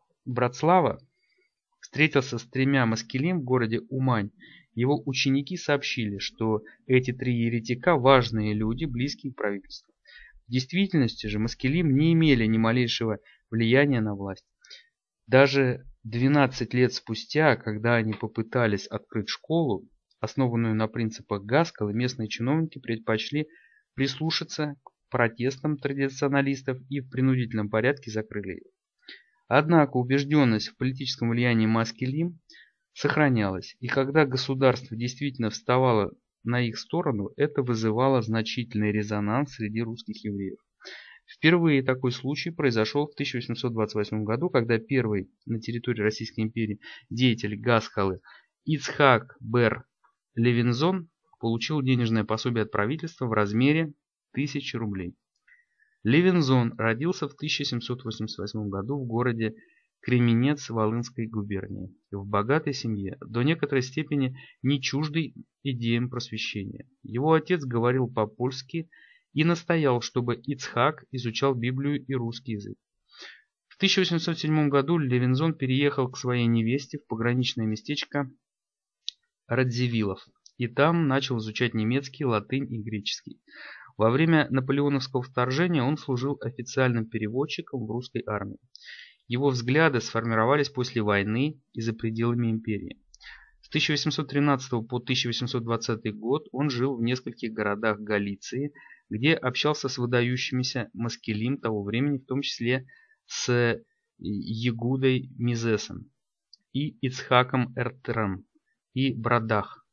встретился с тремя маскилим в городе Умань, его ученики сообщили, что эти три еретика – важные люди, близкие к правительству. В действительности же маскилим не имели ни малейшего влияния на власть. Даже двенадцать лет спустя, когда они попытались открыть школу, основанную на принципах Гаскалы, местные чиновники предпочли прислушаться к протестам традиционалистов и в принудительном порядке закрыли ее. Однако убежденность в политическом влиянии маскилим сохранялась, и когда государство действительно вставало на их сторону, это вызывало значительный резонанс среди русских евреев. Впервые такой случай произошел в тысяча восемьсот двадцать восьмом году, когда первый на территории Российской империи деятель Гаскалы Ицхак бер Левинзон получил денежное пособие от правительства в размере тысячи рублей. Левинзон родился в тысяча семьсот восемьдесят восьмом году в городе Кременец Волынской губернии, в богатой семье, до некоторой степени не чуждой идеям просвещения. Его отец говорил по-польски и настоял, чтобы Ицхак изучал Библию и русский язык. В тысяча восемьсот седьмом году Левинзон переехал к своей невесте в пограничное местечко Радзивиллов, и там начал изучать немецкий, латынь и греческий. Во время наполеоновского вторжения он служил официальным переводчиком в русской армии. Его взгляды сформировались после войны и за пределами империи. С тысяча восемьсот тринадцатого по тысяча восемьсот двадцатый год он жил в нескольких городах Галиции, где общался с выдающимися маскилим того времени, в том числе с Егудой Мизесом и Ицхаком Эртером и Брадах,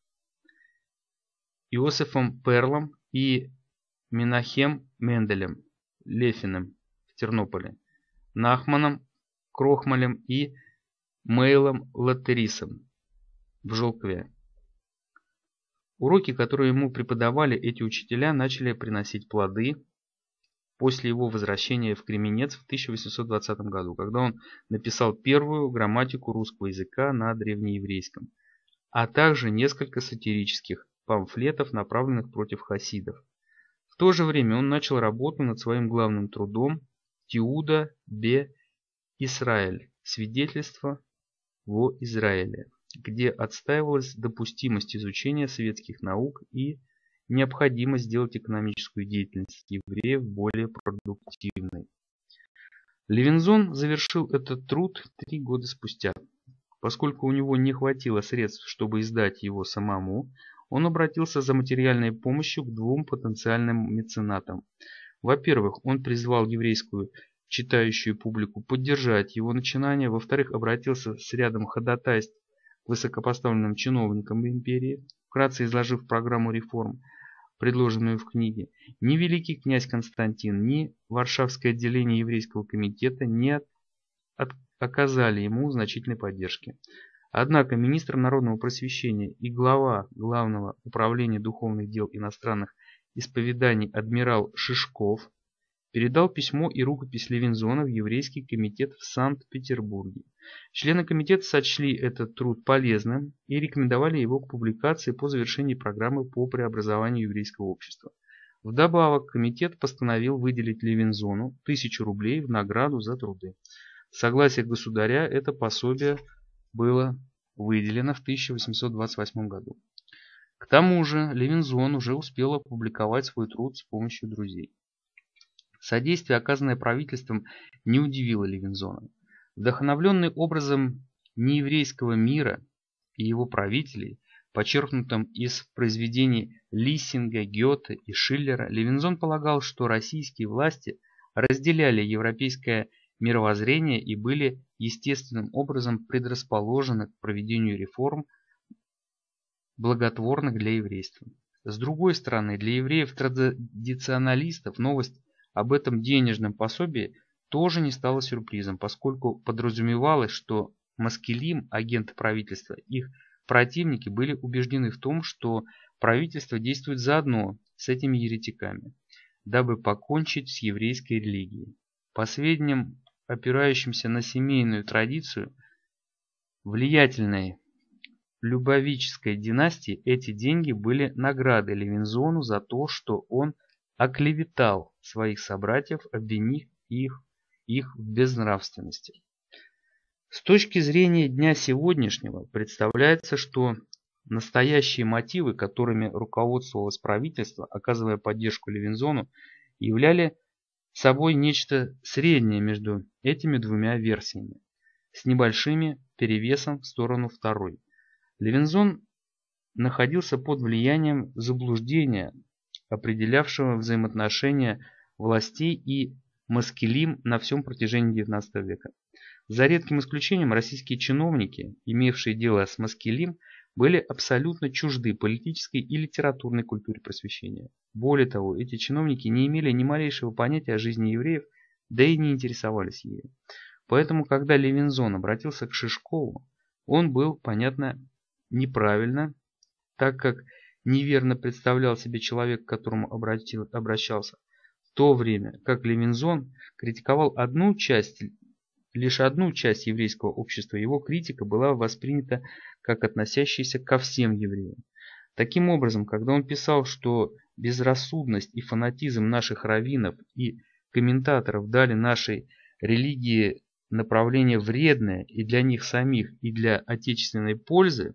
Иосифом Перлом и Менахем Менделем Лефиным в Тернополе, Нахманом Крохмалем и Мейлом Латерисом в Жолкве. Уроки, которые ему преподавали эти учителя, начали приносить плоды после его возвращения в Кременец в тысяча восемьсот двадцатом году, когда он написал первую грамматику русского языка на древнееврейском, а также несколько сатирических памфлетов, направленных против хасидов. В то же время он начал работу над своим главным трудом «Тиуда бе Исраэль. Свидетельство во Израиле», где отстаивалась допустимость изучения светских наук и необходимость сделать экономическую деятельность евреев более продуктивной. Левинзон завершил этот труд три года спустя. Поскольку у него не хватило средств, чтобы издать его самому, он обратился за материальной помощью к двум потенциальным меценатам. Во-первых, он призвал еврейскую читающую публику поддержать его начинание. Во-вторых, обратился с рядом ходатайств к высокопоставленным чиновникам империи, вкратце изложив программу реформ, предложенную в книге. Ни великий князь Константин, ни Варшавское отделение еврейского комитета не от, от, оказали ему значительной поддержки. Однако министр народного просвещения и глава Главного управления духовных дел иностранных исповеданий адмирал Шишков передал письмо и рукопись Левинзона в еврейский комитет в Санкт-Петербурге. Члены комитета сочли этот труд полезным и рекомендовали его к публикации по завершении программы по преобразованию еврейского общества. Вдобавок, комитет постановил выделить Левинзону тысячу рублей в награду за труды. С согласия государя это пособие было выделено в тысяча восемьсот двадцать восьмом году. К тому же Левинзон уже успел опубликовать свой труд с помощью друзей. Содействие, оказанное правительством, не удивило Левинзона. Вдохновленный образом нееврейского мира и его правителей, почерпнутым из произведений Лиссинга, Гёте и Шиллера, Левинзон полагал, что российские власти разделяли европейское мировоззрение и были естественным образом предрасположены к проведению реформ, благотворных для еврейства. С другой стороны, для евреев-традиционалистов новость об этом денежном пособии тоже не стало сюрпризом, поскольку подразумевалось, что Маскилим, агенты правительства, их противники были убеждены в том, что правительство действует заодно с этими еретиками, дабы покончить с еврейской религией. По сведениям, опирающимся на семейную традицию влиятельной Любавической династии, эти деньги были наградой Левинзону за то, что он оклеветал своих собратьев, обвинив их, их в безнравственности. С точки зрения дня сегодняшнего представляется, что настоящие мотивы, которыми руководствовалось правительство, оказывая поддержку Левинзону, являли собой нечто среднее между этими двумя версиями, с небольшими перевесом в сторону второй. Левинзон находился под влиянием заблуждения, определявшего взаимоотношения властей и Маскилим на всем протяжении девятнадцатого века. За редким исключением, российские чиновники, имевшие дело с Маскилим, были абсолютно чужды политической и литературной культуре просвещения. Более того, эти чиновники не имели ни малейшего понятия о жизни евреев, да и не интересовались ею. Поэтому, когда Левинзон обратился к Шишкову, он был, понятно, неправильно, так как неверно представлял себе человек, к которому обратил, обращался, в то время как Левинзон критиковал одну часть, лишь одну часть еврейского общества, его критика была воспринята как относящаяся ко всем евреям. Таким образом, когда он писал, что безрассудность и фанатизм наших раввинов и комментаторов дали нашей религии направление вредное и для них самих, и для отечественной пользы,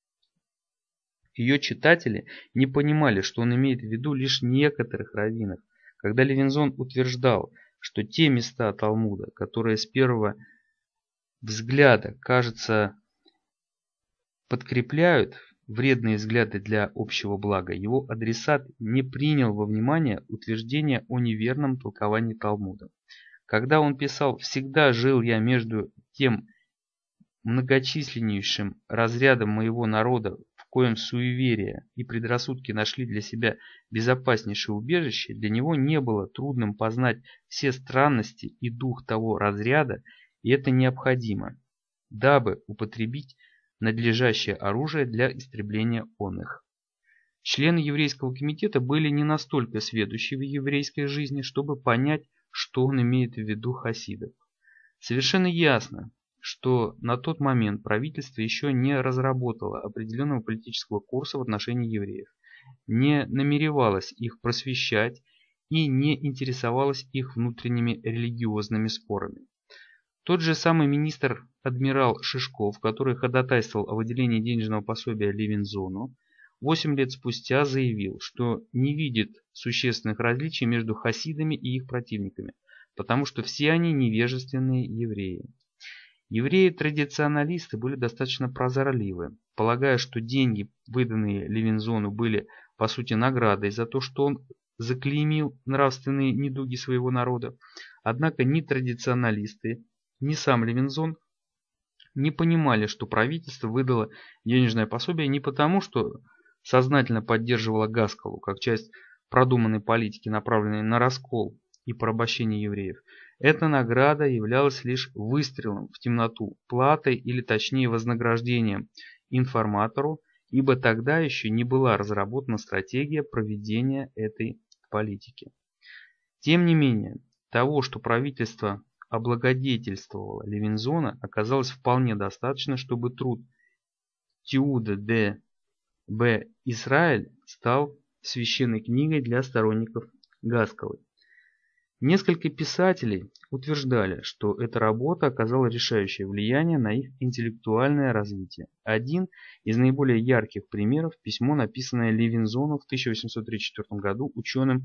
ее читатели не понимали, что он имеет в виду лишь некоторых раввинов. Когда Левинзон утверждал, что те места Талмуда, которые с первого взгляда, кажется, подкрепляют вредные взгляды для общего блага, его адресат не принял во внимание утверждение о неверном толковании Талмуда. Когда он писал «Всегда жил я между тем многочисленнейшим разрядом моего народа, в коем суеверия и предрассудки нашли для себя безопаснейшее убежище, для него не было трудным познать все странности и дух того разряда, и это необходимо, дабы употребить надлежащее оружие для истребления оных». Члены еврейского комитета были не настолько сведущи в еврейской жизни, чтобы понять, что он имеет в виду хасидов. Совершенно ясно, что на тот момент правительство еще не разработало определенного политического курса в отношении евреев, не намеревалось их просвещать и не интересовалось их внутренними религиозными спорами. Тот же самый министр-адмирал Шишков, который ходатайствовал о выделении денежного пособия Левинзону, восемь лет спустя заявил, что не видит существенных различий между хасидами и их противниками, потому что все они невежественные евреи. Евреи-традиционалисты были достаточно прозорливы, полагая, что деньги, выданные Левинзону, были по сути наградой за то, что он заклеймил нравственные недуги своего народа. Однако ни традиционалисты, ни сам Левинзон не понимали, что правительство выдало денежное пособие не потому, что сознательно поддерживало Гаскалу как часть продуманной политики, направленной на раскол и порабощение евреев. Эта награда являлась лишь выстрелом в темноту, платой или точнее вознаграждением информатору, ибо тогда еще не была разработана стратегия проведения этой политики. Тем не менее, того, что правительство облагодетельствовало Левинзона, оказалось вполне достаточно, чтобы труд Тиуда де Б. Исраэль стал священной книгой для сторонников Гаскалы. Несколько писателей утверждали, что эта работа оказала решающее влияние на их интеллектуальное развитие. Один из наиболее ярких примеров – письмо, написанное Левинзону в тысяча восемьсот тридцать четвёртом году ученым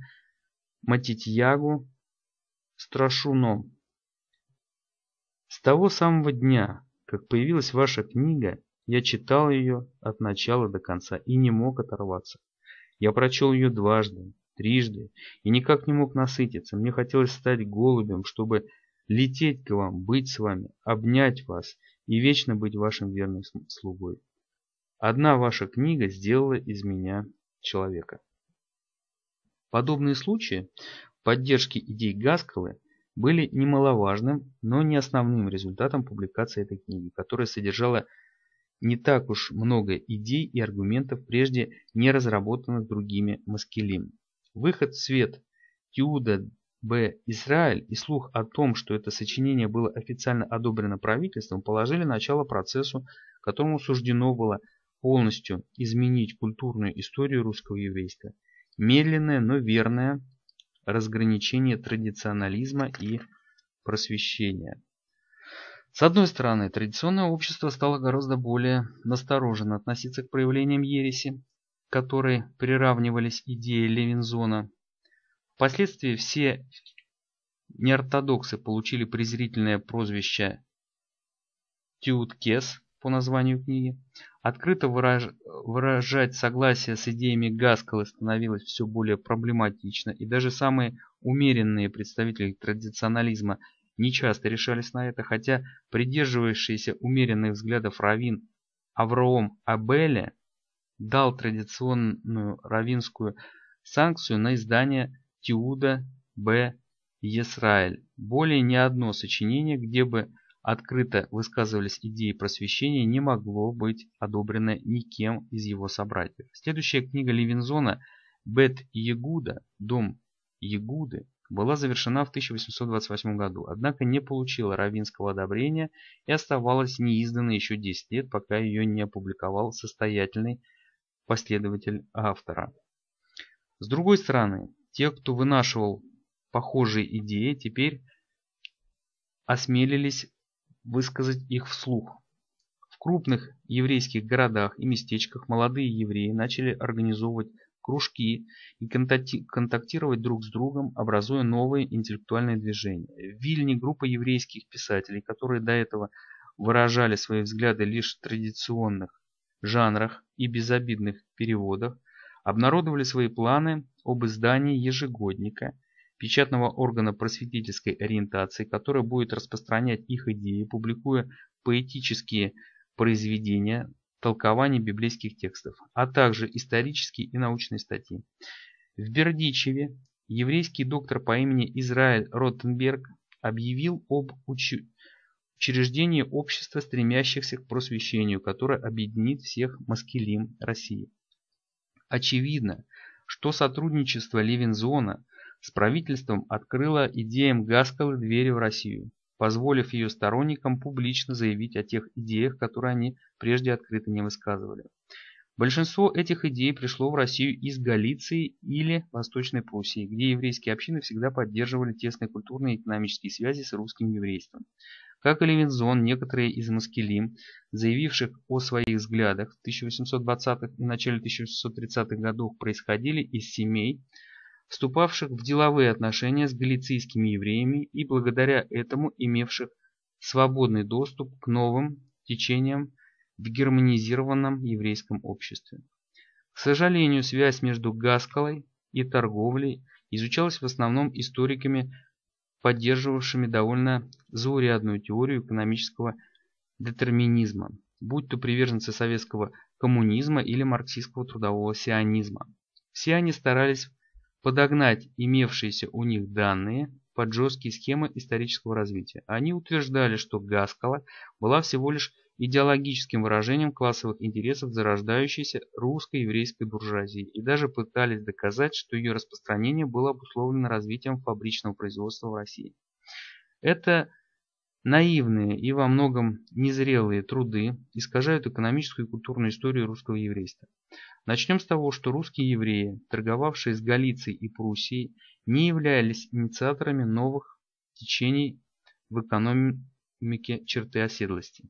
Матитьягу Страшуном. «С того самого дня, как появилась ваша книга, я читал ее от начала до конца и не мог оторваться. Я прочел ее дважды, трижды и никак не мог насытиться. Мне хотелось стать голубем, чтобы лететь к вам, быть с вами, обнять вас и вечно быть вашим верным слугой. Одна ваша книга сделала из меня человека». Подобные случаи поддержки идей Гаскалы были немаловажным, но не основным результатом публикации этой книги, которая содержала не так уж много идей и аргументов, прежде не разработанных другими Маскилим. Выход в свет Тиуда Б. Исраэль и слух о том, что это сочинение было официально одобрено правительством, положили начало процессу, которому суждено было полностью изменить культурную историю русского еврейства. Медленное, но верное разграничение традиционализма и просвещения. С одной стороны, традиционное общество стало гораздо более настороженно относиться к проявлениям ереси, к которой приравнивались идеи Левинзона. Впоследствии все неортодоксы получили презрительное прозвище «тиудкес» по названию книги. Открыто выраж... выражать согласие с идеями Гаскалы становилось все более проблематично, и даже самые умеренные представители традиционализма не часто решались на это, хотя придерживающийся умеренных взглядов раввин Авраам Абеле дал традиционную раввинскую санкцию на издание Тиуда Б. Исраэль. Более ни одно сочинение, где бы открыто высказывались идеи просвещения, не могло быть одобрено никем из его собратьев. Следующая книга Левинзона «Бет Егуда. Дом Егуды» была завершена в тысяча восемьсот двадцать восьмом году, однако не получила раввинского одобрения и оставалась неизданной еще десять лет, пока ее не опубликовал состоятельный последователь автора. С другой стороны, те, кто вынашивал похожие идеи, теперь осмелились высказать их вслух. В крупных еврейских городах и местечках молодые евреи начали организовывать кружки и контактировать друг с другом, образуя новые интеллектуальные движения. В Вильне группа еврейских писателей, которые до этого выражали свои взгляды лишь в традиционных жанрах и безобидных переводах, обнародовали свои планы об издании ежегодника, печатного органа просветительской ориентации, который будет распространять их идеи, публикуя поэтические произведения, толкования библейских текстов, а также исторические и научные статьи. В Бердичеве еврейский доктор по имени Израиль Ротенберг объявил об уч... учреждении общества, стремящихся к просвещению, которое объединит всех маскилим России. Очевидно, что сотрудничество Левинзона с правительством открыло идеям Гаскалы двери в Россию, позволив ее сторонникам публично заявить о тех идеях, которые они прежде открыто не высказывали. Большинство этих идей пришло в Россию из Галиции или Восточной Пруссии, где еврейские общины всегда поддерживали тесные культурные и экономические связи с русским еврейством. Как и Левинзон, некоторые из маскилим, заявивших о своих взглядах в тысяча восемьсот двадцатых и начале тысяча восемьсот тридцатых годов, происходили из семей, вступавших в деловые отношения с галицийскими евреями и благодаря этому имевших свободный доступ к новым течениям в германизированном еврейском обществе. К сожалению, связь между Гаскалой и торговлей изучалась в основном историками, поддерживавшими довольно заурядную теорию экономического детерминизма, будь то приверженцы советского коммунизма или марксистского трудового сионизма. Все они старались подогнать имевшиеся у них данные под жесткие схемы исторического развития. Они утверждали, что Гаскала была всего лишь идеологическим выражением классовых интересов зарождающейся русско-еврейской буржуазии и даже пытались доказать, что ее распространение было обусловлено развитием фабричного производства в России. Это наивные и во многом незрелые труды искажают экономическую и культурную историю русского еврейства. Начнем с того, что русские евреи, торговавшие с Галицией и Пруссией, не являлись инициаторами новых течений в экономике черты оседлости.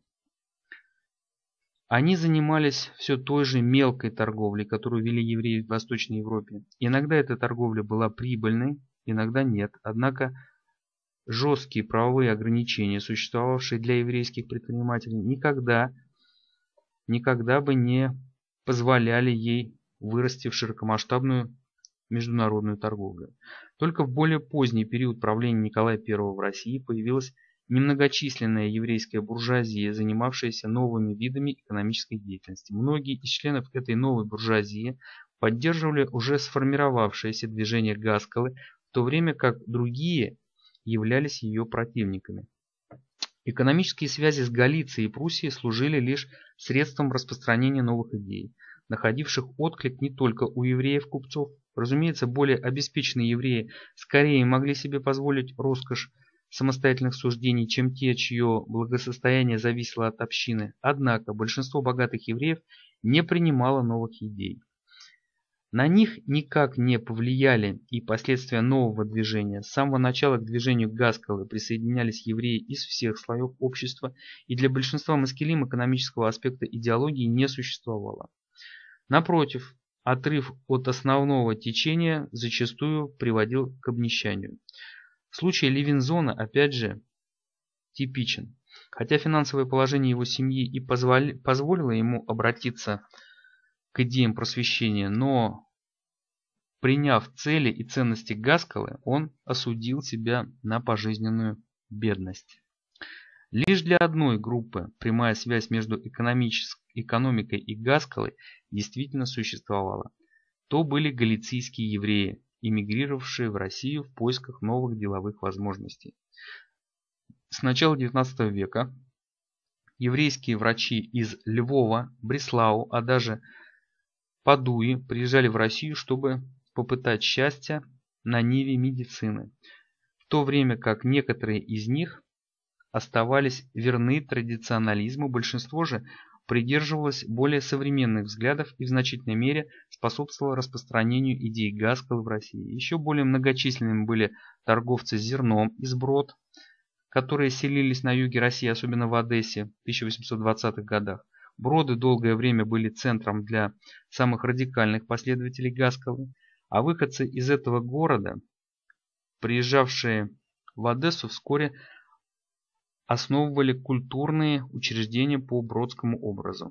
Они занимались все той же мелкой торговлей, которую вели евреи в Восточной Европе. Иногда эта торговля была прибыльной, иногда нет. Однако жесткие правовые ограничения, существовавшие для еврейских предпринимателей, никогда, никогда бы не позволяли ей вырасти в широкомасштабную международную торговлю. Только в более поздний период правления Николая Первого в России появилась немногочисленная еврейская буржуазия, занимавшаяся новыми видами экономической деятельности. Многие из членов этой новой буржуазии поддерживали уже сформировавшееся движение Гаскалы, в то время как другие являлись ее противниками. Экономические связи с Галицией и Пруссией служили лишь средством распространения новых идей, находивших отклик не только у евреев-купцов. Разумеется, более обеспеченные евреи скорее могли себе позволить роскошь самостоятельных суждений, чем те, чье благосостояние зависело от общины. Однако большинство богатых евреев не принимало новых идей. На них никак не повлияли и последствия нового движения. С самого начала к движению Гаскалы присоединялись евреи из всех слоев общества, и для большинства маскилим экономического аспекта идеологии не существовало. Напротив, отрыв от основного течения зачастую приводил к обнищанию. Случай Левинзона, опять же, типичен. Хотя финансовое положение его семьи и позволило ему обратиться к идеям просвещения, но, приняв цели и ценности Гаскалы, он осудил себя на пожизненную бедность. Лишь для одной группы прямая связь между экономикой и Гаскалой действительно существовала. То были галицийские евреи, эмигрировавшие в Россию в поисках новых деловых возможностей. С начала девятнадцатого века еврейские врачи из Львова, Бреслау, а даже Падуи приезжали в Россию, чтобы попытать счастья на ниве медицины, в то время как некоторые из них оставались верны традиционализму, большинство же придерживалось более современных взглядов и в значительной мере способствовало распространению идей Гаскалы в России. Еще более многочисленными были торговцы зерном из Брод, которые селились на юге России, особенно в Одессе в тысяча восемьсот двадцатых годах. Броды долгое время были центром для самых радикальных последователей Гаскалы, а выходцы из этого города, приезжавшие в Одессу, вскоре основывали культурные учреждения по бродскому образу.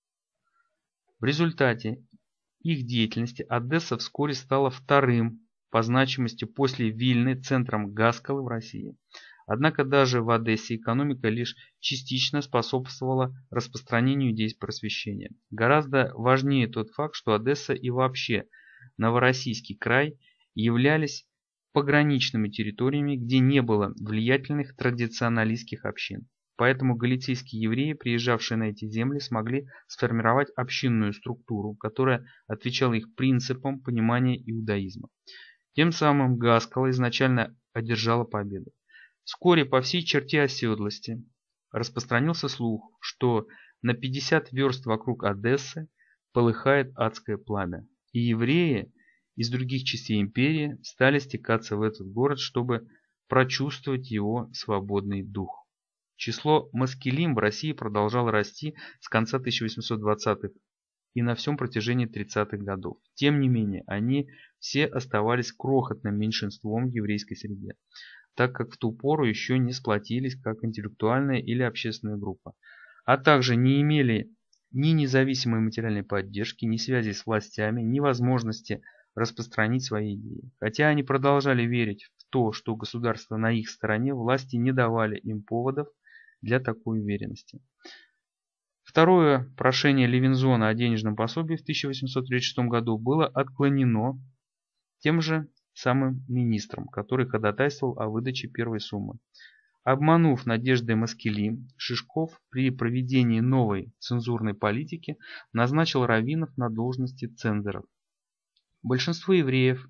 В результате их деятельности Одесса вскоре стала вторым по значимости после Вильны центром Гаскалы в России. Однако даже в Одессе экономика лишь частично способствовала распространению идей просвещения. Гораздо важнее тот факт, что Одесса и вообще Новороссийский край являлись пограничными территориями, где не было влиятельных традиционалистских общин. Поэтому галицийские евреи, приезжавшие на эти земли, смогли сформировать общинную структуру, которая отвечала их принципам понимания иудаизма. Тем самым Гаскала изначально одержала победу. Вскоре по всей черте оседлости распространился слух, что на пятьдесят верст вокруг Одессы полыхает адское пламя, и евреи из других частей империи стали стекаться в этот город, чтобы прочувствовать его свободный дух. Число маскилим в России продолжало расти с конца тысяча восемьсот двадцатых и на всем протяжении тридцатых годов. Тем не менее, они все оставались крохотным меньшинством в еврейской среде, так как в ту пору еще не сплотились как интеллектуальная или общественная группа, а также не имели ни независимой материальной поддержки, ни связи с властями, ни возможности распространить свои идеи. Хотя они продолжали верить в то, что государство на их стороне, власти не давали им поводов для такой уверенности. Второе прошение Левинсона о денежном пособии в тысяча восемьсот тридцать шестом году было отклонено тем же самым министром, который ходатайствовал о выдаче первой суммы. Обманув надежды маскилим, Шишков при проведении новой цензурной политики назначил раввинов на должности цензоров. Большинство евреев,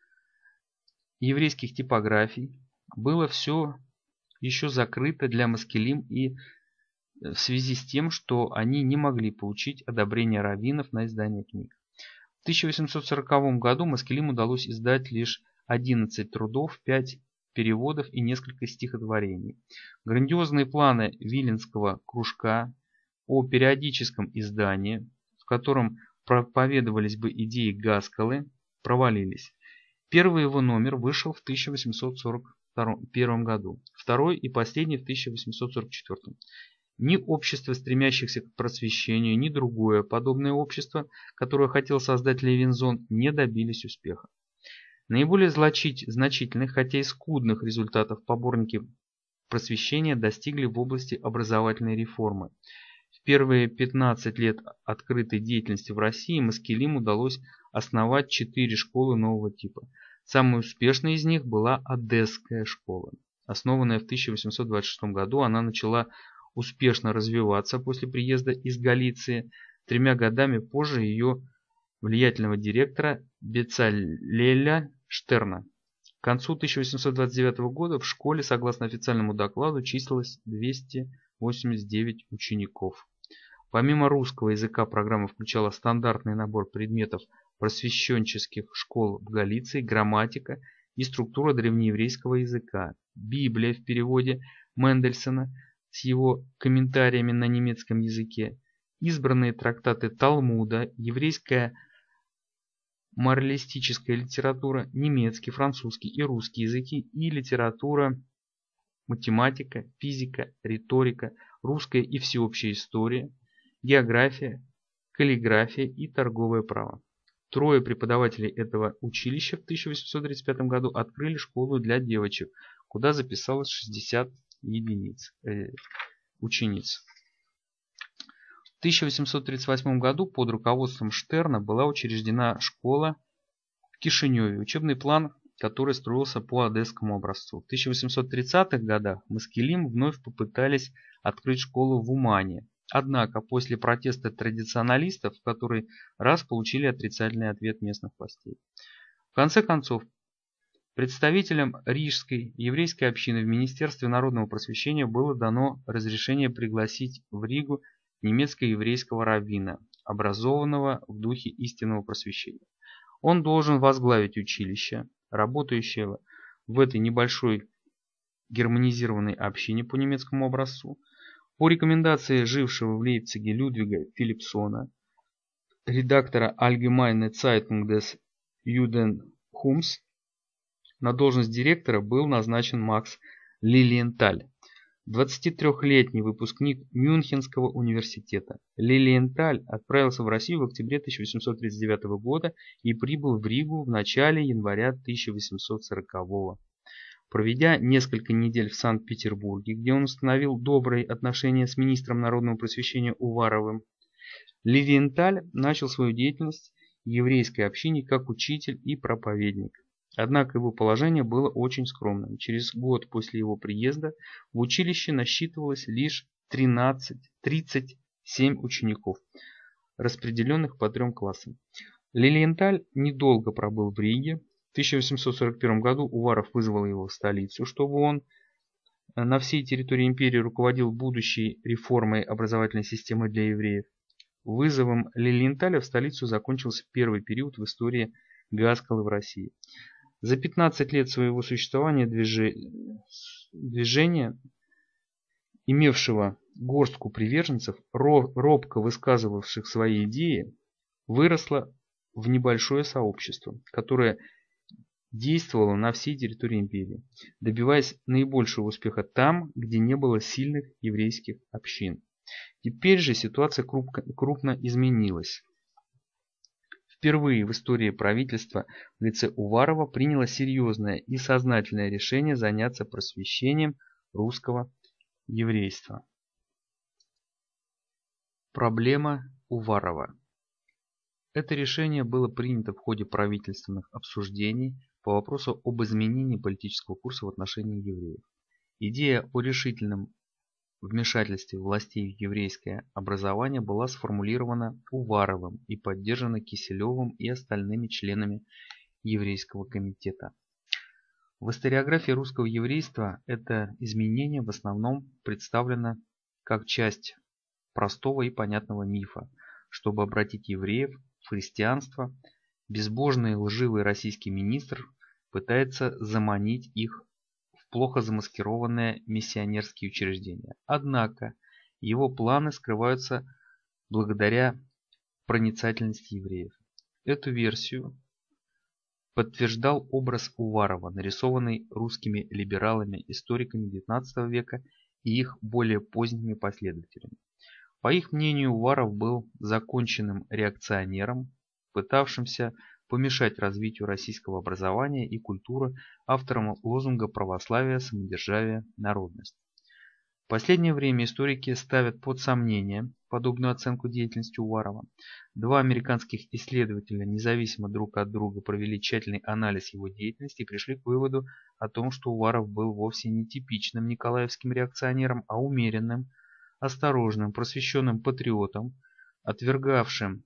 еврейских типографий было все еще закрыто для маскилим и в связи с тем, что они не могли получить одобрение раввинов на издание книг. В тысяча восемьсот сороковом году маскилим удалось издать лишь одиннадцать трудов, пять переводов и несколько стихотворений. Грандиозные планы Виленского кружка о периодическом издании, в котором проповедовались бы идеи Гаскалы, провалились. Первый его номер вышел в тысяча восемьсот сорок первом году, второй и последний в тысяча восемьсот сорок четвёртом. Ни общество, стремящихся к просвещению, ни другое подобное общество, которое хотел создать Левинсон, не добились успеха. Наиболее значительных, хотя и скудных результатов поборники просвещения достигли в области образовательной реформы. В первые пятнадцать лет открытой деятельности в России маскилим удалось основать четыре школы нового типа. Самой успешной из них была Одесская школа. Основанная в тысяча восемьсот двадцать шестом году, она начала успешно развиваться после приезда из Галиции. Тремя годами позже ее влиятельного директора Бецалеля Штерна. К концу тысяча восемьсот двадцать девятого года в школе, согласно официальному докладу, числилось двести восемьдесят девять учеников. Помимо русского языка, программа включала стандартный набор предметов просвещенческих школ в Галиции, грамматика и структура древнееврейского языка, Библия в переводе Мендельсона с его комментариями на немецком языке, избранные трактаты Талмуда, еврейская моралистическая литература, немецкий, французский и русский языки и литература, математика, физика, риторика, русская и всеобщая история, география, каллиграфия и торговое право. Трое преподавателей этого училища в тысяча восемьсот тридцать пятом году открыли школу для девочек, куда записалось шестьдесят единиц, э, учениц. В тысяча восемьсот тридцать восьмом году под руководством Штерна была учреждена школа в Кишиневе, учебный план, который строился по одесскому образцу. В тысяча восемьсот тридцатых годах маскилим вновь попытались открыть школу в Умане. Однако после протеста традиционалистов в который раз получили отрицательный ответ местных властей. В конце концов, представителям Рижской еврейской общины в Министерстве народного просвещения было дано разрешение пригласить в Ригу немецко-еврейского раввина, образованного в духе истинного просвещения. Он должен возглавить училище, работающее в этой небольшой германизированной общине по немецкому образцу. По рекомендации жившего в Лейпциге Людвига Филипсона, редактора Allgemeine Zeitung des Judentums, на должность директора был назначен Макс Лилиенталь. двадцатитрёхлетний выпускник Мюнхенского университета. Лилиенталь отправился в Россию в октябре тысяча восемьсот тридцать девятого года и прибыл в Ригу в начале января тысяча восемьсот сорокового. Проведя несколько недель в Санкт-Петербурге, где он установил добрые отношения с министром народного просвещения Уваровым, Лилиенталь начал свою деятельность в еврейской общине как учитель и проповедник. Однако его положение было очень скромным. Через год после его приезда в училище насчитывалось лишь тринадцать, тридцать семь учеников, распределенных по трем классам. Лилиенталь недолго пробыл в Риге. В тысяча восемьсот сорок первом году Уваров вызвал его в столицу, чтобы он на всей территории империи руководил будущей реформой образовательной системы для евреев. Вызовом Лилиенталя в столицу закончился первый период в истории Гаскалы в России. За пятнадцать лет своего существования движение, имевшего горстку приверженцев, робко высказывавших свои идеи, выросло в небольшое сообщество, которое действовало на всей территории империи, добиваясь наибольшего успеха там, где не было сильных еврейских общин. Теперь же ситуация крупно изменилась. Впервые в истории правительства в лице Уварова приняло серьезное и сознательное решение заняться просвещением русского еврейства. Проблема Уварова. Это решение было принято в ходе правительственных обсуждений по вопросу об изменении политического курса в отношении евреев. Идея о решительном вмешательстве властей в еврейское образование была сформулирована Уваровым и поддержана Киселевым и остальными членами еврейского комитета. В историографии русского еврейства это изменение в основном представлено как часть простого и понятного мифа. Чтобы обратить евреев в христианство, безбожный и лживый российский министр пытается заманить их плохо замаскированные миссионерские учреждения. Однако его планы скрываются благодаря проницательности евреев. Эту версию подтверждал образ Уварова, нарисованный русскими либералами-историками девятнадцатого века и их более поздними последователями. По их мнению, Уваров был законченным реакционером, пытавшимся помешать развитию российского образования и культуры, автором лозунга православия, самодержавия, народность. В последнее время историки ставят под сомнение подобную оценку деятельности Уварова. Два американских исследователя независимо друг от друга провели тщательный анализ его деятельности и пришли к выводу о том, что Уваров был вовсе не типичным николаевским реакционером, а умеренным, осторожным, просвещенным патриотом, отвергавшим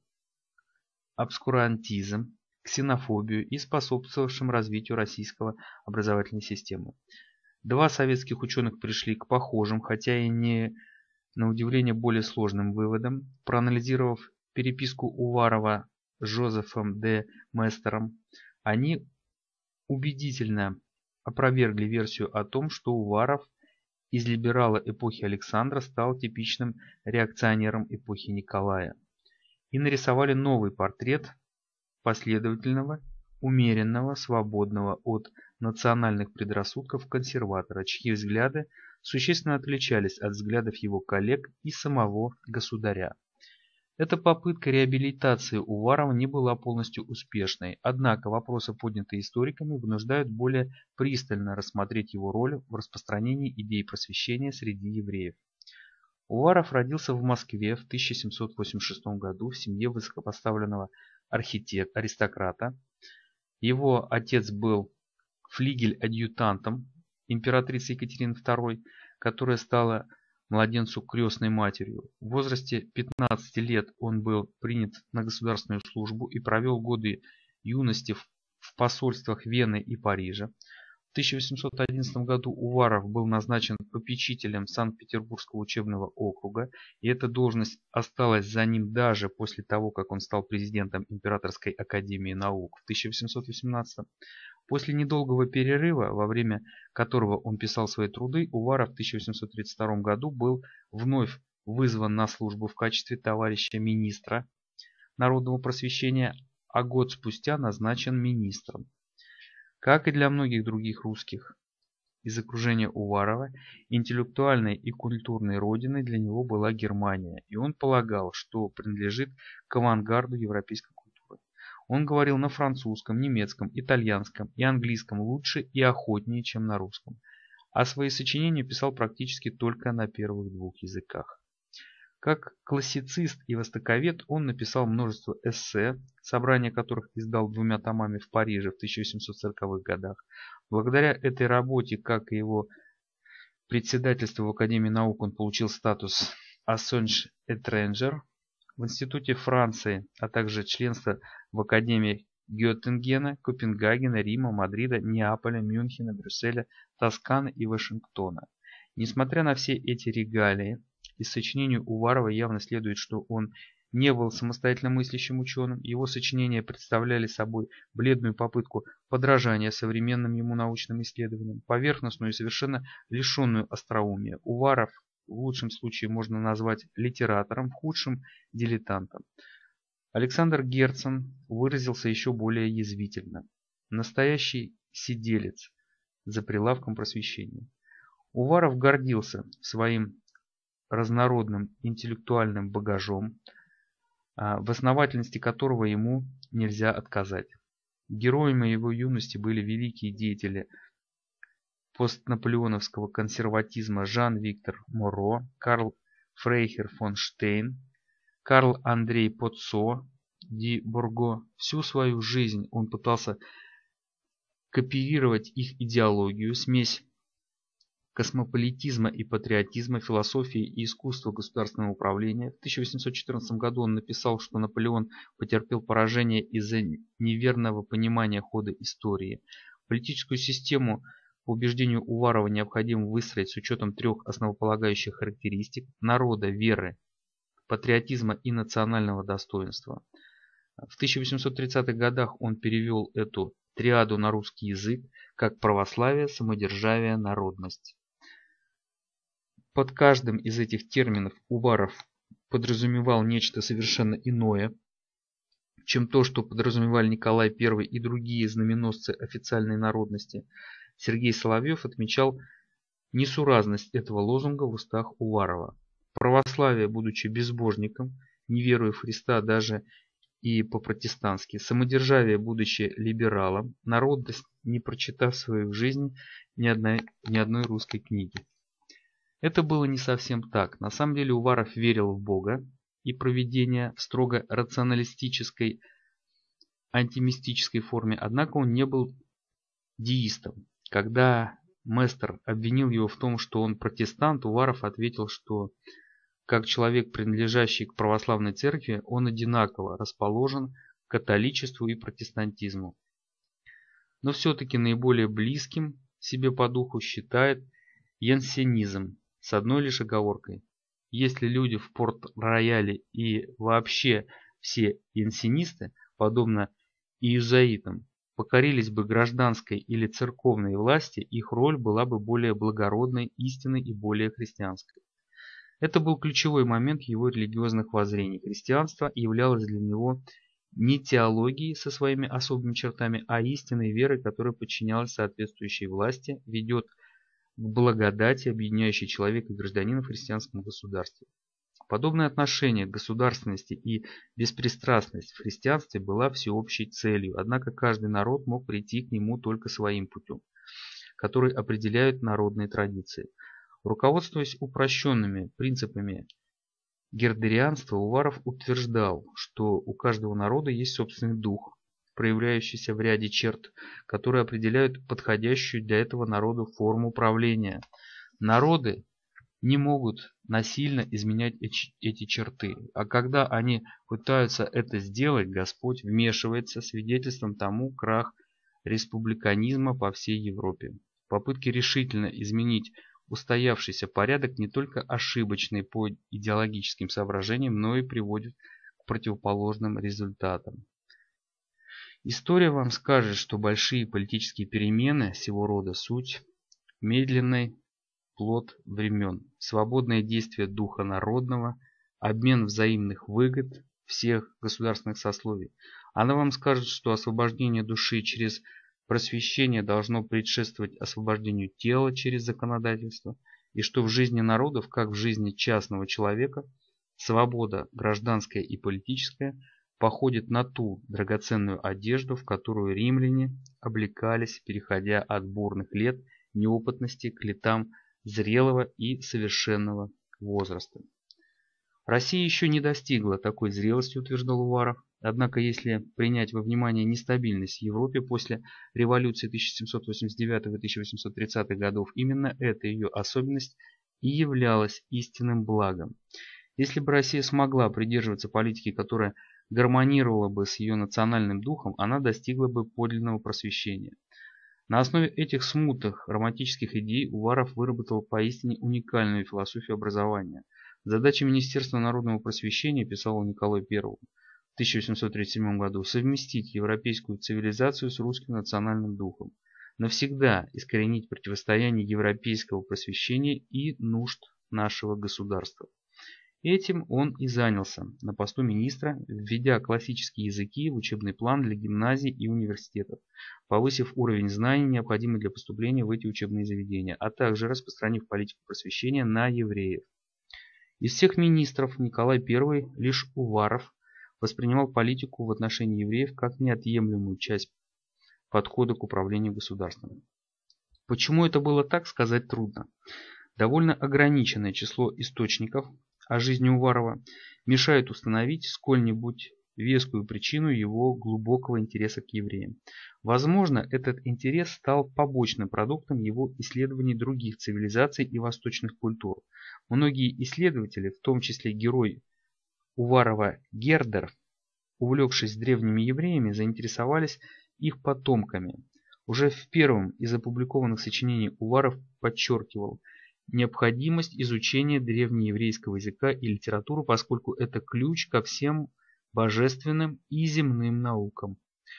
обскурантизм, ксенофобию и способствовавшим развитию российского образовательной системы. Два советских ученых пришли к похожим, хотя и не на удивление более сложным выводам, проанализировав переписку Уварова с Жозефом де Местером. Они убедительно опровергли версию о том, что Уваров из либерала эпохи Александра стал типичным реакционером эпохи Николая, и нарисовали новый портрет последовательного, умеренного, свободного от национальных предрассудков консерватора, чьи взгляды существенно отличались от взглядов его коллег и самого государя. Эта попытка реабилитации Уварова не была полностью успешной, однако вопросы, поднятые историками, вынуждают более пристально рассмотреть его роль в распространении идей просвещения среди евреев. Уваров родился в Москве в тысяча семьсот восемьдесят шестом году в семье высокопоставленного архитектора, аристократа. Его отец был флигель-адъютантом императрицы Екатерины второй, которая стала младенцу крестной матерью. В возрасте пятнадцати лет он был принят на государственную службу и провел годы юности в посольствах Вены и Парижа. В тысяча восемьсот одиннадцатом году Уваров был назначен попечителем Санкт-Петербургского учебного округа, и эта должность осталась за ним даже после того, как он стал президентом Императорской академии наук в тысяча восемьсот восемнадцатом. После недолгого перерыва, во время которого он писал свои труды, Уваров в тысяча восемьсот тридцать втором году был вновь вызван на службу в качестве товарища министра народного просвещения, а год спустя назначен министром. Как и для многих других русских из окружения Уварова интеллектуальной и культурной родиной для него была Германия, и он полагал, что принадлежит к авангарду европейской культуры. Он говорил на французском, немецком, итальянском и английском лучше и охотнее, чем на русском, а свои сочинения писал практически только на первых двух языках. Как классицист и востоковед он написал множество эссе, собрание которых издал двумя томами в Париже в тысяча восемьсот сороковых годах. Благодаря этой работе, как и его председательству в Академии наук, он получил статус Assange Étranger в Институте Франции, а также членство в Академии Геттингена, Копенгагена, Рима, Мадрида, Неаполя, Мюнхена, Брюсселя, Тосканы и Вашингтона. Несмотря на все эти регалии, из сочинений Уварова явно следует, что он не был самостоятельно мыслящим ученым. Его сочинения представляли собой бледную попытку подражания современным ему научным исследованиям, поверхностную и совершенно лишенную остроумия. Уваров в лучшем случае можно назвать литератором, в худшем – дилетантом. Александр Герцен выразился еще более язвительно. Настоящий сиделец за прилавком просвещения. Уваров гордился своим разнородным интеллектуальным багажом, в основательности которого ему нельзя отказать. Героями его юности были великие деятели постнаполеоновского консерватизма Жан-Виктор Моро, Карл Фрейхер фон Штейн, Карл Андрей Поццо, Ди Борго. Всю свою жизнь он пытался копировать их идеологию, смесь космополитизма и патриотизма, философии и искусства государственного управления. В тысяча восемьсот четырнадцатом году он написал, что Наполеон потерпел поражение из-за неверного понимания хода истории. Политическую систему, по убеждению Уварова, необходимо выстроить с учетом трех основополагающих характеристик: народа, веры, патриотизма и национального достоинства. В тысяча восемьсот тридцатых годах он перевел эту триаду на русский язык как православие, самодержавие, народность. Под каждым из этих терминов Уваров подразумевал нечто совершенно иное, чем то, что подразумевали Николай Первый и другие знаменосцы официальной народности. Сергей Соловьев отмечал несуразность этого лозунга в устах Уварова. Православие, будучи безбожником, не веруя в Христа даже и по-протестантски, самодержавие, будучи либералом, народность, не прочитав свою жизнь ни одной, ни одной русской книги. Это было не совсем так. На самом деле Уваров верил в Бога и провидение в строго рационалистической, антимистической форме, однако он не был деистом. Когда Местер обвинил его в том, что он протестант, Уваров ответил, что как человек, принадлежащий к православной церкви, он одинаково расположен к католичеству и протестантизму. Но все-таки наиболее близким себе по духу считает янсенизм, с одной лишь оговоркой. Если люди в Порт-Рояле и вообще все янсенисты, подобно иезуитам, покорились бы гражданской или церковной власти, их роль была бы более благородной, истинной и более христианской. Это был ключевой момент его религиозных воззрений. Христианство являлось для него не теологией со своими особыми чертами, а истинной верой, которая подчинялась соответствующей власти, ведет к благодати, объединяющей человека и гражданина в христианском государстве. Подобное отношение к государственности и беспристрастность в христианстве была всеобщей целью, однако каждый народ мог прийти к нему только своим путем, который определяют народные традиции. Руководствуясь упрощенными принципами гердерианства, Уваров утверждал, что у каждого народа есть собственный дух, проявляющийся в ряде черт, которые определяют подходящую для этого народа форму правления. Народы не могут насильно изменять эти черты, а когда они пытаются это сделать, Господь вмешивается, свидетельством тому крах республиканизма по всей Европе. Попытки решительно изменить устоявшийся порядок не только ошибочны по идеологическим соображениям, но и приводят к противоположным результатам. История вам скажет, что большие политические перемены сего рода суть медленный плод времен, свободное действие духа народного, обмен взаимных выгод всех государственных сословий. Она вам скажет, что освобождение души через просвещение должно предшествовать освобождению тела через законодательство, и что в жизни народов, как в жизни частного человека, свобода гражданская и политическая походит на ту драгоценную одежду, в которую римляне облекались, переходя от бурных лет неопытности к летам зрелого и совершенного возраста. Россия еще не достигла такой зрелости, утверждал Уваров. Однако, если принять во внимание нестабильность в Европе после революции тысяча семьсот восемьдесят девятого и тысяча восемьсот тридцатых годов, именно эта ее особенность и являлась истинным благом. Если бы Россия смогла придерживаться политики, которая гармонировала бы с ее национальным духом, она достигла бы подлинного просвещения. На основе этих смутных романтических идей Уваров выработал поистине уникальную философию образования. Задача Министерства народного просвещения, писал он Николаю Первому в тысяча восемьсот тридцать седьмом году, совместить европейскую цивилизацию с русским национальным духом, навсегда искоренить противостояние европейского просвещения и нужд нашего государства. Этим он и занялся на посту министра, введя классические языки в учебный план для гимназий и университетов, повысив уровень знаний, необходимый для поступления в эти учебные заведения, а также распространив политику просвещения на евреев. Из всех министров Николай Первый лишь Уваров воспринимал политику в отношении евреев как неотъемлемую часть подхода к управлению государством. Почему это было так, сказать трудно. Довольно ограниченное число источников о жизни Уварова мешает установить сколь-нибудь вескую причину его глубокого интереса к евреям. Возможно, этот интерес стал побочным продуктом его исследований других цивилизаций и восточных культур. Многие исследователи, в том числе герой Уварова Гердер, увлекшись древними евреями, заинтересовались их потомками. Уже в первом из опубликованных сочинений Уваров подчеркивал необходимость изучения древнееврейского языка и литературы, поскольку это ключ ко всем божественным и земным наукам.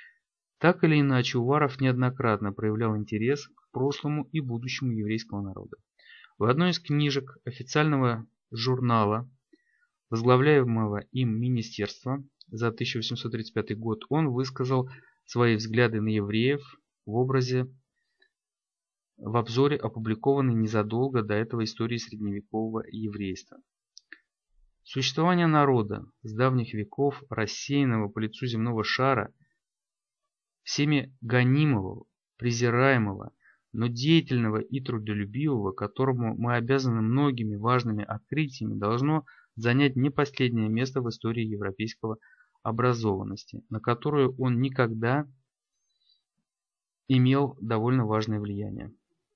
Так или иначе, Уваров неоднократно проявлял интерес к прошлому и будущему еврейского народа. В одной из книжек официального журнала, возглавляемого им министерства, за тысяча восемьсот тридцать пятый год он высказал свои взгляды на евреев в образе в обзоре, опубликованной незадолго до этого истории средневекового еврейства. Существование народа с давних веков, рассеянного по лицу земного шара, всеми гонимого, презираемого, но деятельного и трудолюбивого, которому мы обязаны многими важными открытиями, должно занять не последнее место в истории европейского образованности, на которую он никогда имел довольно важное влияние.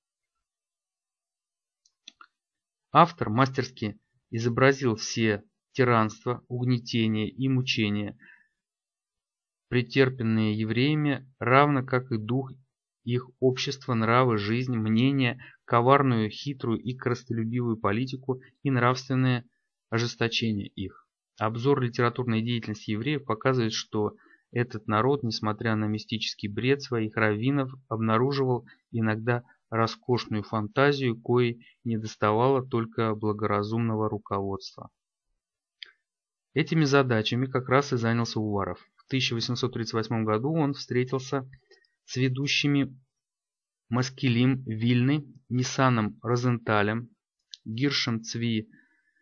Автор мастерски изобразил все тиранства, угнетения и мучения, претерпенные евреями, равно как и дух их общества, нравы, жизнь, мнения, коварную, хитрую и корыстолюбивую политику и нравственное ожесточение их. Обзор литературной деятельности евреев показывает, что этот народ, несмотря на мистический бред своих раввинов, обнаруживал иногда роскошную фантазию, коей недоставало только благоразумного руководства. Этими задачами как раз и занялся Уваров. В тысяча восемьсот тридцать восьмом году он встретился с ведущими Маскилим Вильны, Ниссаном Розенталем, Гиршем Цви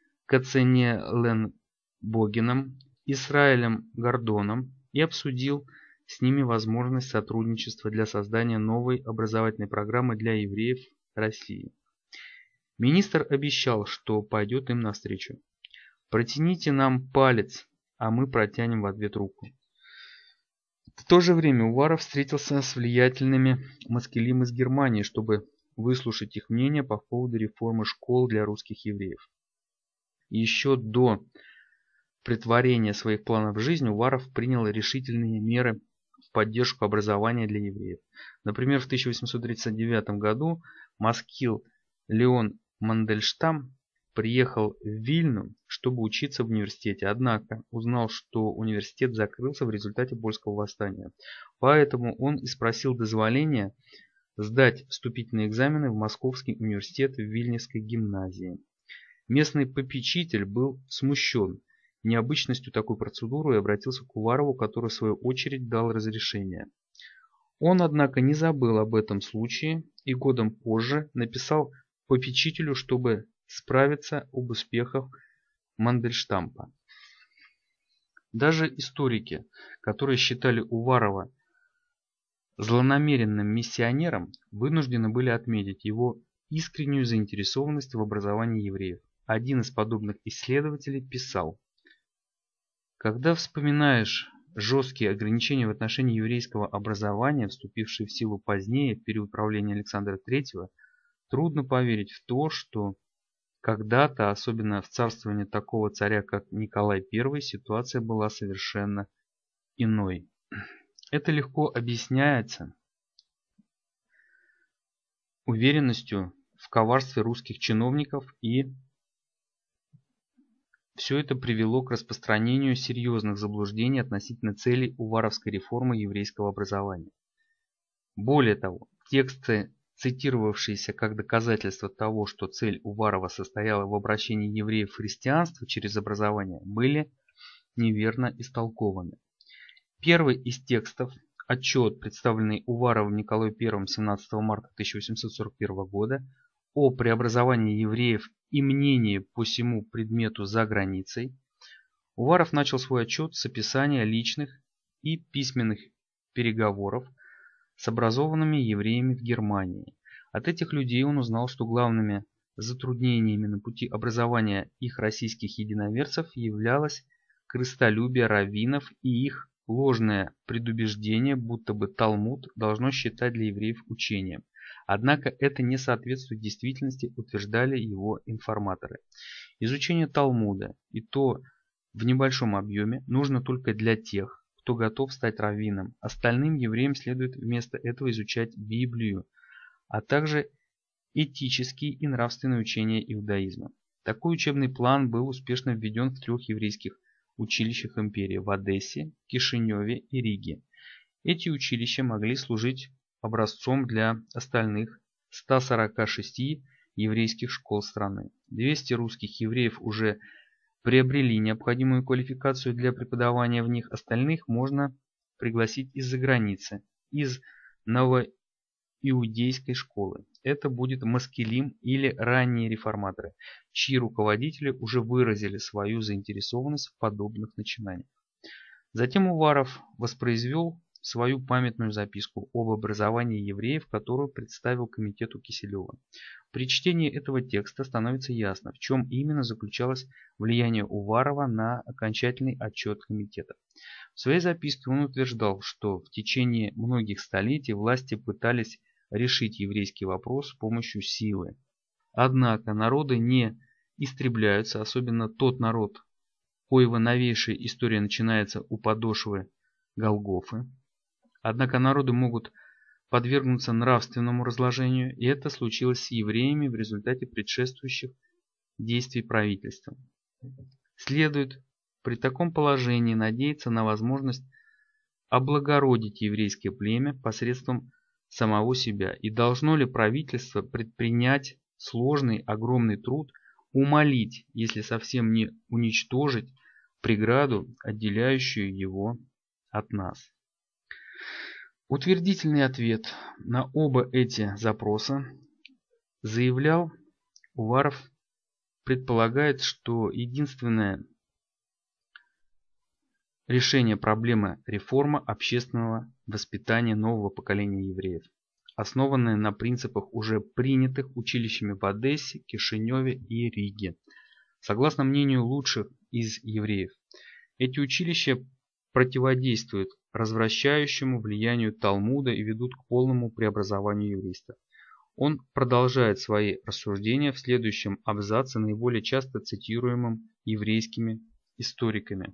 Каценеленбогеном, Исраэлем Гордоном и обсудил с ними возможность сотрудничества для создания новой образовательной программы для евреев России. Министр обещал, что пойдет им навстречу. «Протяните нам палец, а мы протянем в ответ руку». В то же время Уваров встретился с влиятельными маскилим из Германии, чтобы выслушать их мнение по поводу реформы школ для русских евреев. Еще до претворения своих планов в жизнь Уваров принял решительные меры в поддержку образования для евреев. Например, в тысяча восемьсот тридцать девятом году маскил Леон Мандельштам приехал в Вильну, чтобы учиться в университете, однако узнал, что университет закрылся в результате польского восстания. Поэтому он и спросил дозволения сдать вступительные экзамены в Московский университет в Вильнюсской гимназии. Местный попечитель был смущен необычностью такой процедуры и обратился к Уварову, который в свою очередь дал разрешение. Он, однако, не забыл об этом случае и годом позже написал попечителю, чтобы справиться об успехах Мандельштамта. Даже историки, которые считали Уварова злонамеренным миссионером, вынуждены были отметить его искреннюю заинтересованность в образовании евреев. Один из подобных исследователей писал: «Когда вспоминаешь жесткие ограничения в отношении еврейского образования, вступившие в силу позднее, в период правления Александра Третьего, трудно поверить в то, что когда-то, особенно в царствовании такого царя, как Николай Первый, ситуация была совершенно иной. Это легко объясняется уверенностью в коварстве русских чиновников, и все это привело к распространению серьезных заблуждений относительно целей уваровской реформы еврейского образования. Более того, тексты, цитировавшиеся как доказательство того, что цель Уварова состояла в обращении евреев в христианство через образование, были неверно истолкованы. Первый из текстов, отчет, представленный Уваровым Николаю Первым семнадцатого марта тысяча восемьсот сорок первого года о преобразовании евреев и мнении по сему предмету за границей, Уваров начал свой отчет с описания личных и письменных переговоров с образованными евреями в Германии. От этих людей он узнал, что главными затруднениями на пути образования их российских единоверцев являлось крыстолюбие раввинов и их ложное предубеждение, будто бы Талмуд должно считать для евреев учением. Однако это не соответствует действительности, утверждали его информаторы. Изучение Талмуда, и то в небольшом объеме, нужно только для тех, кто готов стать раввином. Остальным евреям следует вместо этого изучать Библию, а также этические и нравственные учения иудаизма. Такой учебный план был успешно введен в трех еврейских училищах империи – в Одессе, Кишиневе и Риге. Эти училища могли служить образцом для остальных ста сорока шести еврейских школ страны. двести русских евреев уже приобрели необходимую квалификацию для преподавания в них, остальных можно пригласить из-за границы, из новоиудейской школы. Это будет Маскилим или ранние реформаторы, чьи руководители уже выразили свою заинтересованность в подобных начинаниях. Затем Уваров воспроизвел свою памятную записку об образовании евреев, которую представил комитету Киселева. При чтении этого текста становится ясно, в чем именно заключалось влияние Уварова на окончательный отчет комитета. В своей записке он утверждал, что в течение многих столетий власти пытались решить еврейский вопрос с помощью силы. Однако народы не истребляются, особенно тот народ, коего новейшая история начинается у подошвы Голгофы. Однако народы могут подвергнуться нравственному разложению, и это случилось с евреями в результате предшествующих действий правительства. Следует при таком положении надеяться на возможность облагородить еврейское племя посредством самого себя, и должно ли правительство предпринять сложный огромный труд умолить, если совсем не уничтожить, преграду, отделяющую его от нас. Утвердительный ответ на оба эти запроса, заявлял Уваров, предполагает, что единственное решение проблемы реформа общественного воспитания нового поколения евреев, основанное на принципах, уже принятых училищами в Одессе, Кишиневе и Риге. Согласно мнению лучших из евреев, эти училища противодействуют развращающему влиянию Талмуда и ведут к полному преобразованию еврейства. Он продолжает свои рассуждения в следующем абзаце, наиболее часто цитируемом еврейскими историками.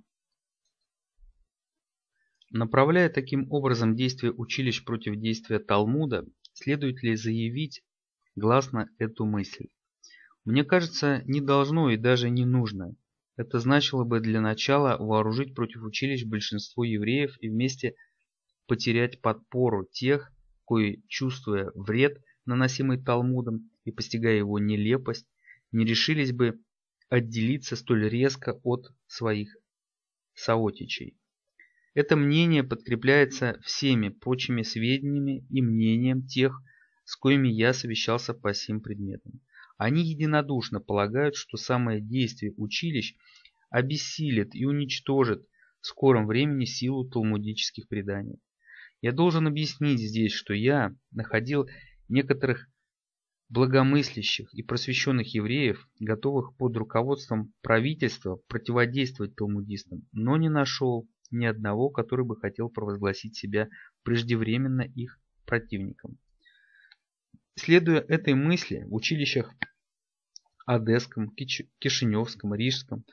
Направляя таким образом действия училищ против действия Талмуда, следует ли заявить гласно эту мысль? Мне кажется, не должно и даже не нужно. Это значило бы для начала вооружить против училищ большинство евреев и вместе потерять подпору тех, кои, чувствуя вред, наносимый Талмудом, и постигая его нелепость, не решились бы отделиться столь резко от своих соотечей. Это мнение подкрепляется всеми прочими сведениями и мнением тех, с коими я совещался по сим предметам. Они единодушно полагают, что самое действие училищ обессилит и уничтожит в скором времени силу талмудических преданий. Я должен объяснить здесь, что я находил некоторых благомыслящих и просвещенных евреев, готовых под руководством правительства противодействовать талмудистам, но не нашел ни одного, который бы хотел провозгласить себя преждевременно их противником. Следуя этой мысли, в училищах Одесском, Кишиневском, Рижском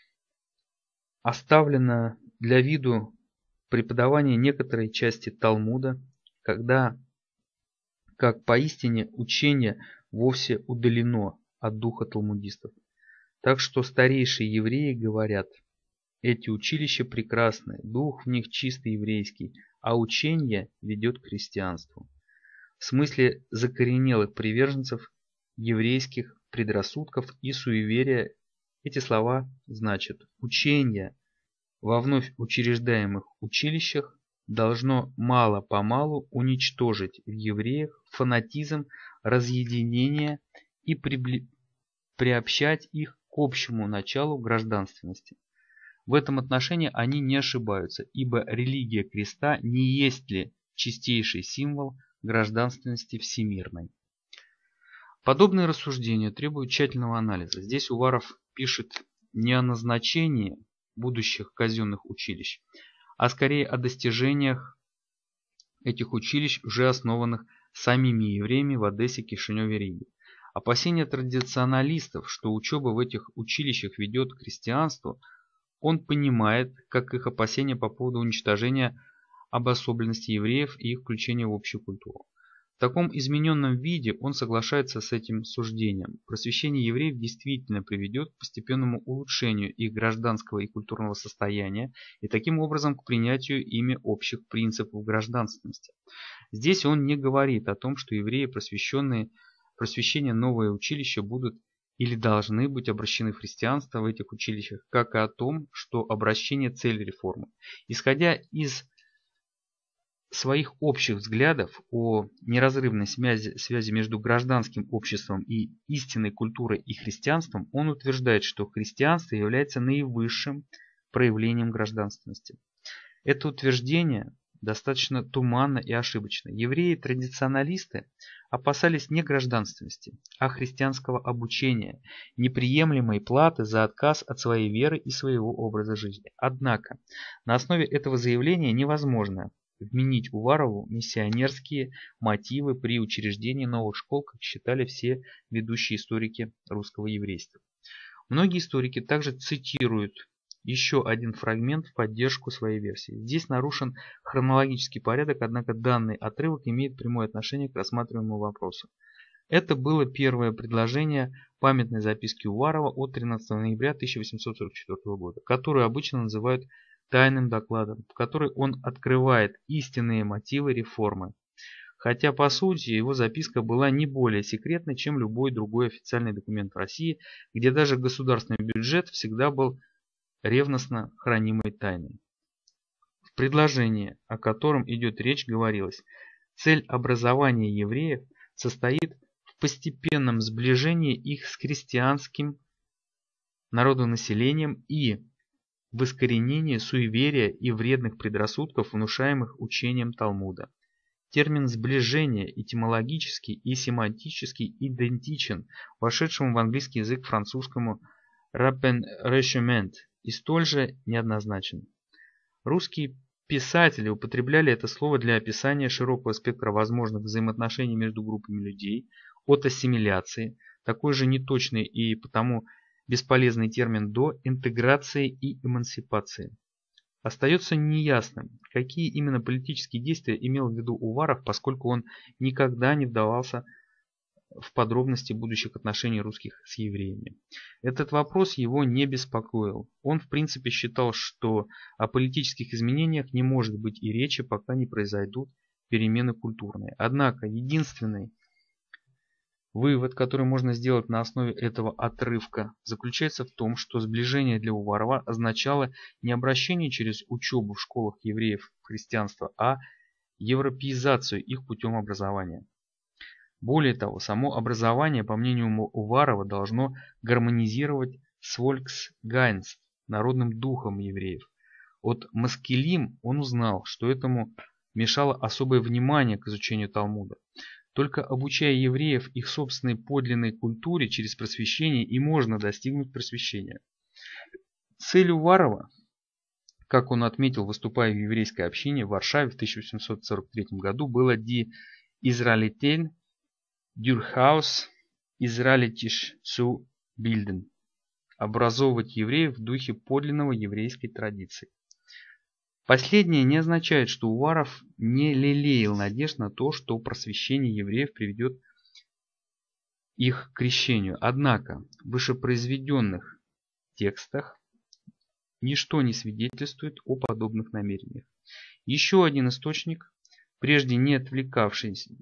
оставлено для виду преподавание некоторой части Талмуда, когда, как поистине, учение вовсе удалено от духа талмудистов. Так что старейшие евреи говорят: эти училища прекрасны, дух в них чисто еврейский, а учение ведет к христианству. В смысле закоренелых приверженцев еврейских предрассудков и суеверия эти слова значат: учение во вновь учреждаемых училищах должно мало-помалу уничтожить в евреях фанатизм, разъединение и прибли... приобщать их к общему началу гражданственности. В этом отношении они не ошибаются, ибо религия креста не есть ли чистейший символ гражданственности всемирной. Подобные рассуждения требуют тщательного анализа. Здесь Уваров пишет не о назначении будущих казенных училищ, а скорее о достижениях этих училищ, уже основанных самими евреями в Одессе, Кишиневе, Риге. Опасения традиционалистов, что учеба в этих училищах ведет к христианству, он понимает, как их опасения по поводу уничтожения обособленности евреев и их включения в общую культуру. В таком измененном виде он соглашается с этим суждением. Просвещение евреев действительно приведет к постепенному улучшению их гражданского и культурного состояния и таким образом к принятию ими общих принципов гражданственности. Здесь он не говорит о том, что евреи, просвещенные, просвещение новое училища будут или должны быть обращены в христианство в этих училищах, как и о том, что обращение – цель реформы. Исходя из своих общих взглядов о неразрывной связи, связи между гражданским обществом и истинной культурой и христианством, он утверждает, что христианство является наивысшим проявлением гражданственности. Это утверждение достаточно туманно и ошибочно. Евреи-традиционалисты опасались не гражданственности, а христианского обучения, неприемлемой платы за отказ от своей веры и своего образа жизни. Однако, на основе этого заявления невозможно вменить Уварову миссионерские мотивы при учреждении новых школ, как считали все ведущие историки русского еврейства. Многие историки также цитируют еще один фрагмент в поддержку своей версии. Здесь нарушен хронологический порядок, однако данный отрывок имеет прямое отношение к рассматриваемому вопросу. Это было первое предложение памятной записки Уварова от тринадцатого ноября тысяча восемьсот сорок четвёртого года, которую обычно называют тайным докладом, в которой он открывает истинные мотивы реформы. Хотя по сути его записка была не более секретной, чем любой другой официальный документ в России, где даже государственный бюджет всегда был ревностно хранимой тайной. В предложении, о котором идет речь, говорилось: цель образования евреев состоит в постепенном сближении их с христианским народонаселением и в искоренении суеверия и вредных предрассудков, внушаемых учением Талмуда. Термин «сближение» этимологически и семантически идентичен вошедшему в английский язык французскому «rapprochement» и столь же неоднозначен. Русские писатели употребляли это слово для описания широкого спектра возможных взаимоотношений между группами людей, от ассимиляции, такой же неточный и потому бесполезный термин, до интеграции и эмансипации. Остается неясным, какие именно политические действия имел в виду Уваров, поскольку он никогда не вдавался в подробности будущих отношений русских с евреями. Этот вопрос его не беспокоил. Он в принципе считал, что о политических изменениях не может быть и речи, пока не произойдут перемены культурные. Однако единственной Вывод, который можно сделать на основе этого отрывка, заключается в том, что сближение для Уварова означало не обращение через учебу в школах евреев в христианство, а европеизацию их путем образования. Более того, само образование, по мнению Уварова, должно гармонизировать с Volksgeist, народным духом евреев. От Маскилим он узнал, что этому мешало особое внимание к изучению Талмуда. Только обучая евреев их собственной подлинной культуре через просвещение и можно достигнуть просвещения. Цель Уварова, как он отметил, выступая в еврейской общине в Варшаве в тысяча восемьсот сорок третьем году, было «Die Israeliten durchaus israelitisch zu bilden» – образовывать евреев в духе подлинного еврейской традиции. Последнее не означает, что Уваров не лелеял надежд на то, что просвещение евреев приведет их к крещению. Однако в вышепроизведенных текстах ничто не свидетельствует о подобных намерениях. Еще один источник, прежде не отвлекавшийся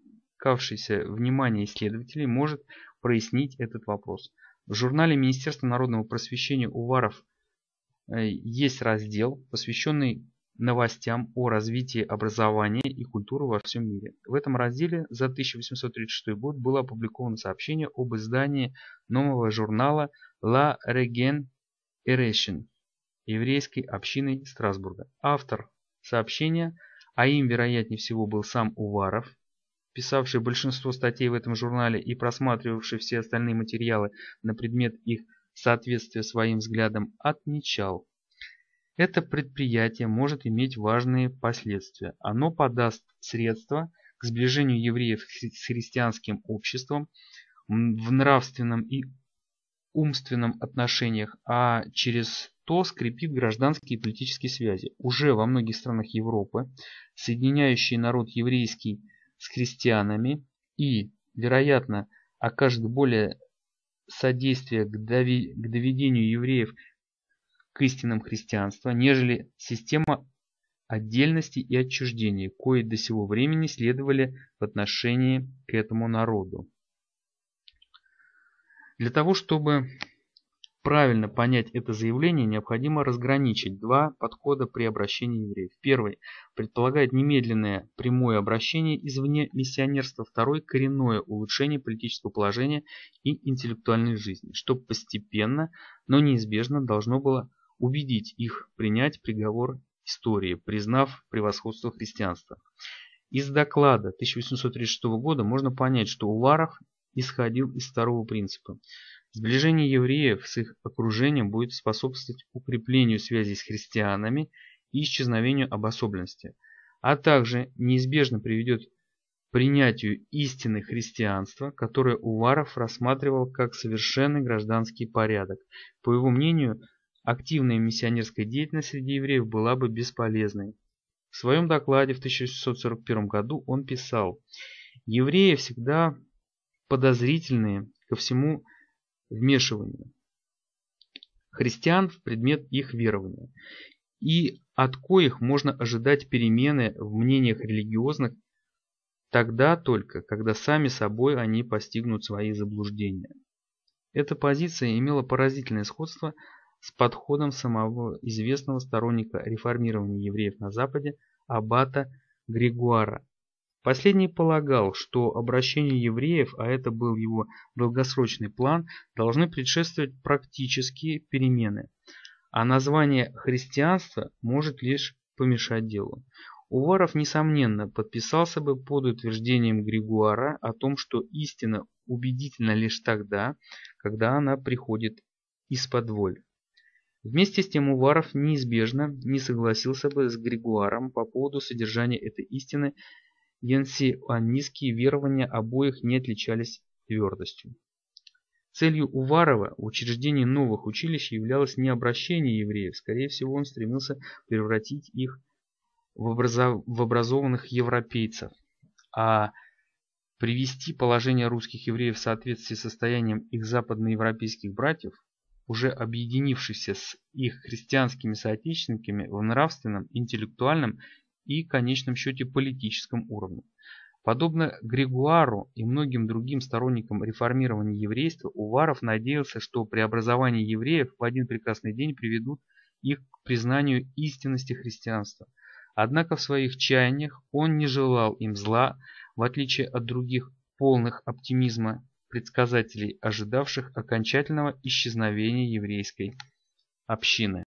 внимание исследователей, может прояснить этот вопрос. В журнале Министерства народного просвещения Уваров есть раздел, посвященный новостям о развитии образования и культуры во всем мире. В этом разделе за тысяча восемьсот тридцать шестой год было опубликовано сообщение об издании нового журнала La Regeneration еврейской общиной Страсбурга. Автор сообщения, а им, вероятнее всего, был сам Уваров, писавший большинство статей в этом журнале и просматривавший все остальные материалы на предмет их соответствия своим взглядам, отмечал: это предприятие может иметь важные последствия. Оно подаст средства к сближению евреев с христианским обществом в нравственном и умственном отношениях, а через то скрепит гражданские и политические связи. Уже во многих странах Европы, соединяющие народ еврейский с христианами и, вероятно, окажет более содействие к доведению евреев к истинам христианства, нежели система отдельности и отчуждения, кои до сего времени следовали в отношении к этому народу. Для того, чтобы правильно понять это заявление, необходимо разграничить два подхода при обращении евреев. Первый предполагает немедленное прямое обращение извне миссионерства, второй – коренное улучшение политического положения и интеллектуальной жизни, что постепенно, но неизбежно должно было убедить их принять приговор истории, признав превосходство христианства. Из доклада тысяча восемьсот тридцать шестого года можно понять, что Уваров исходил из второго принципа. Сближение евреев с их окружением будет способствовать укреплению связей с христианами и исчезновению обособленности, а также неизбежно приведет к принятию истины христианства, которое Уваров рассматривал как совершенный гражданский порядок. По его мнению, активная миссионерская деятельность среди евреев была бы бесполезной. В своем докладе в тысяча шестьсот сорок первом году он писал: «Евреи всегда подозрительные ко всему вмешиванию христиан в предмет их верования, и от коих можно ожидать перемены в мнениях религиозных тогда только, когда сами собой они постигнут свои заблуждения». Эта позиция имела поразительное сходство с подходом самого известного сторонника реформирования евреев на Западе аббата Григуара. Последний полагал, что обращению евреев, а это был его долгосрочный план, должны предшествовать практические перемены, а название христианства может лишь помешать делу. Уваров, несомненно, подписался бы под утверждением Григуара о том, что истина убедительна лишь тогда, когда она приходит из-подволь. Вместе с тем Уваров неизбежно не согласился бы с Григуаром по поводу содержания этой истины. Янсианистские верования обоих не отличались твердостью. Целью Уварова в учреждении новых училищ являлось не обращение евреев, скорее всего он стремился превратить их в, образов... в образованных европейцев, а привести положение русских евреев в соответствии с состоянием их западноевропейских братьев, уже объединившихся с их христианскими соотечественниками в нравственном, интеллектуальном и, в конечном счете, политическом уровне. Подобно Григуару и многим другим сторонникам реформирования еврейства, Уваров надеялся, что преобразования евреев в один прекрасный день приведут их к признанию истинности христианства. Однако в своих чаяниях он не желал им зла, в отличие от других полных оптимизма предсказателей, ожидавших окончательного исчезновения еврейской общины.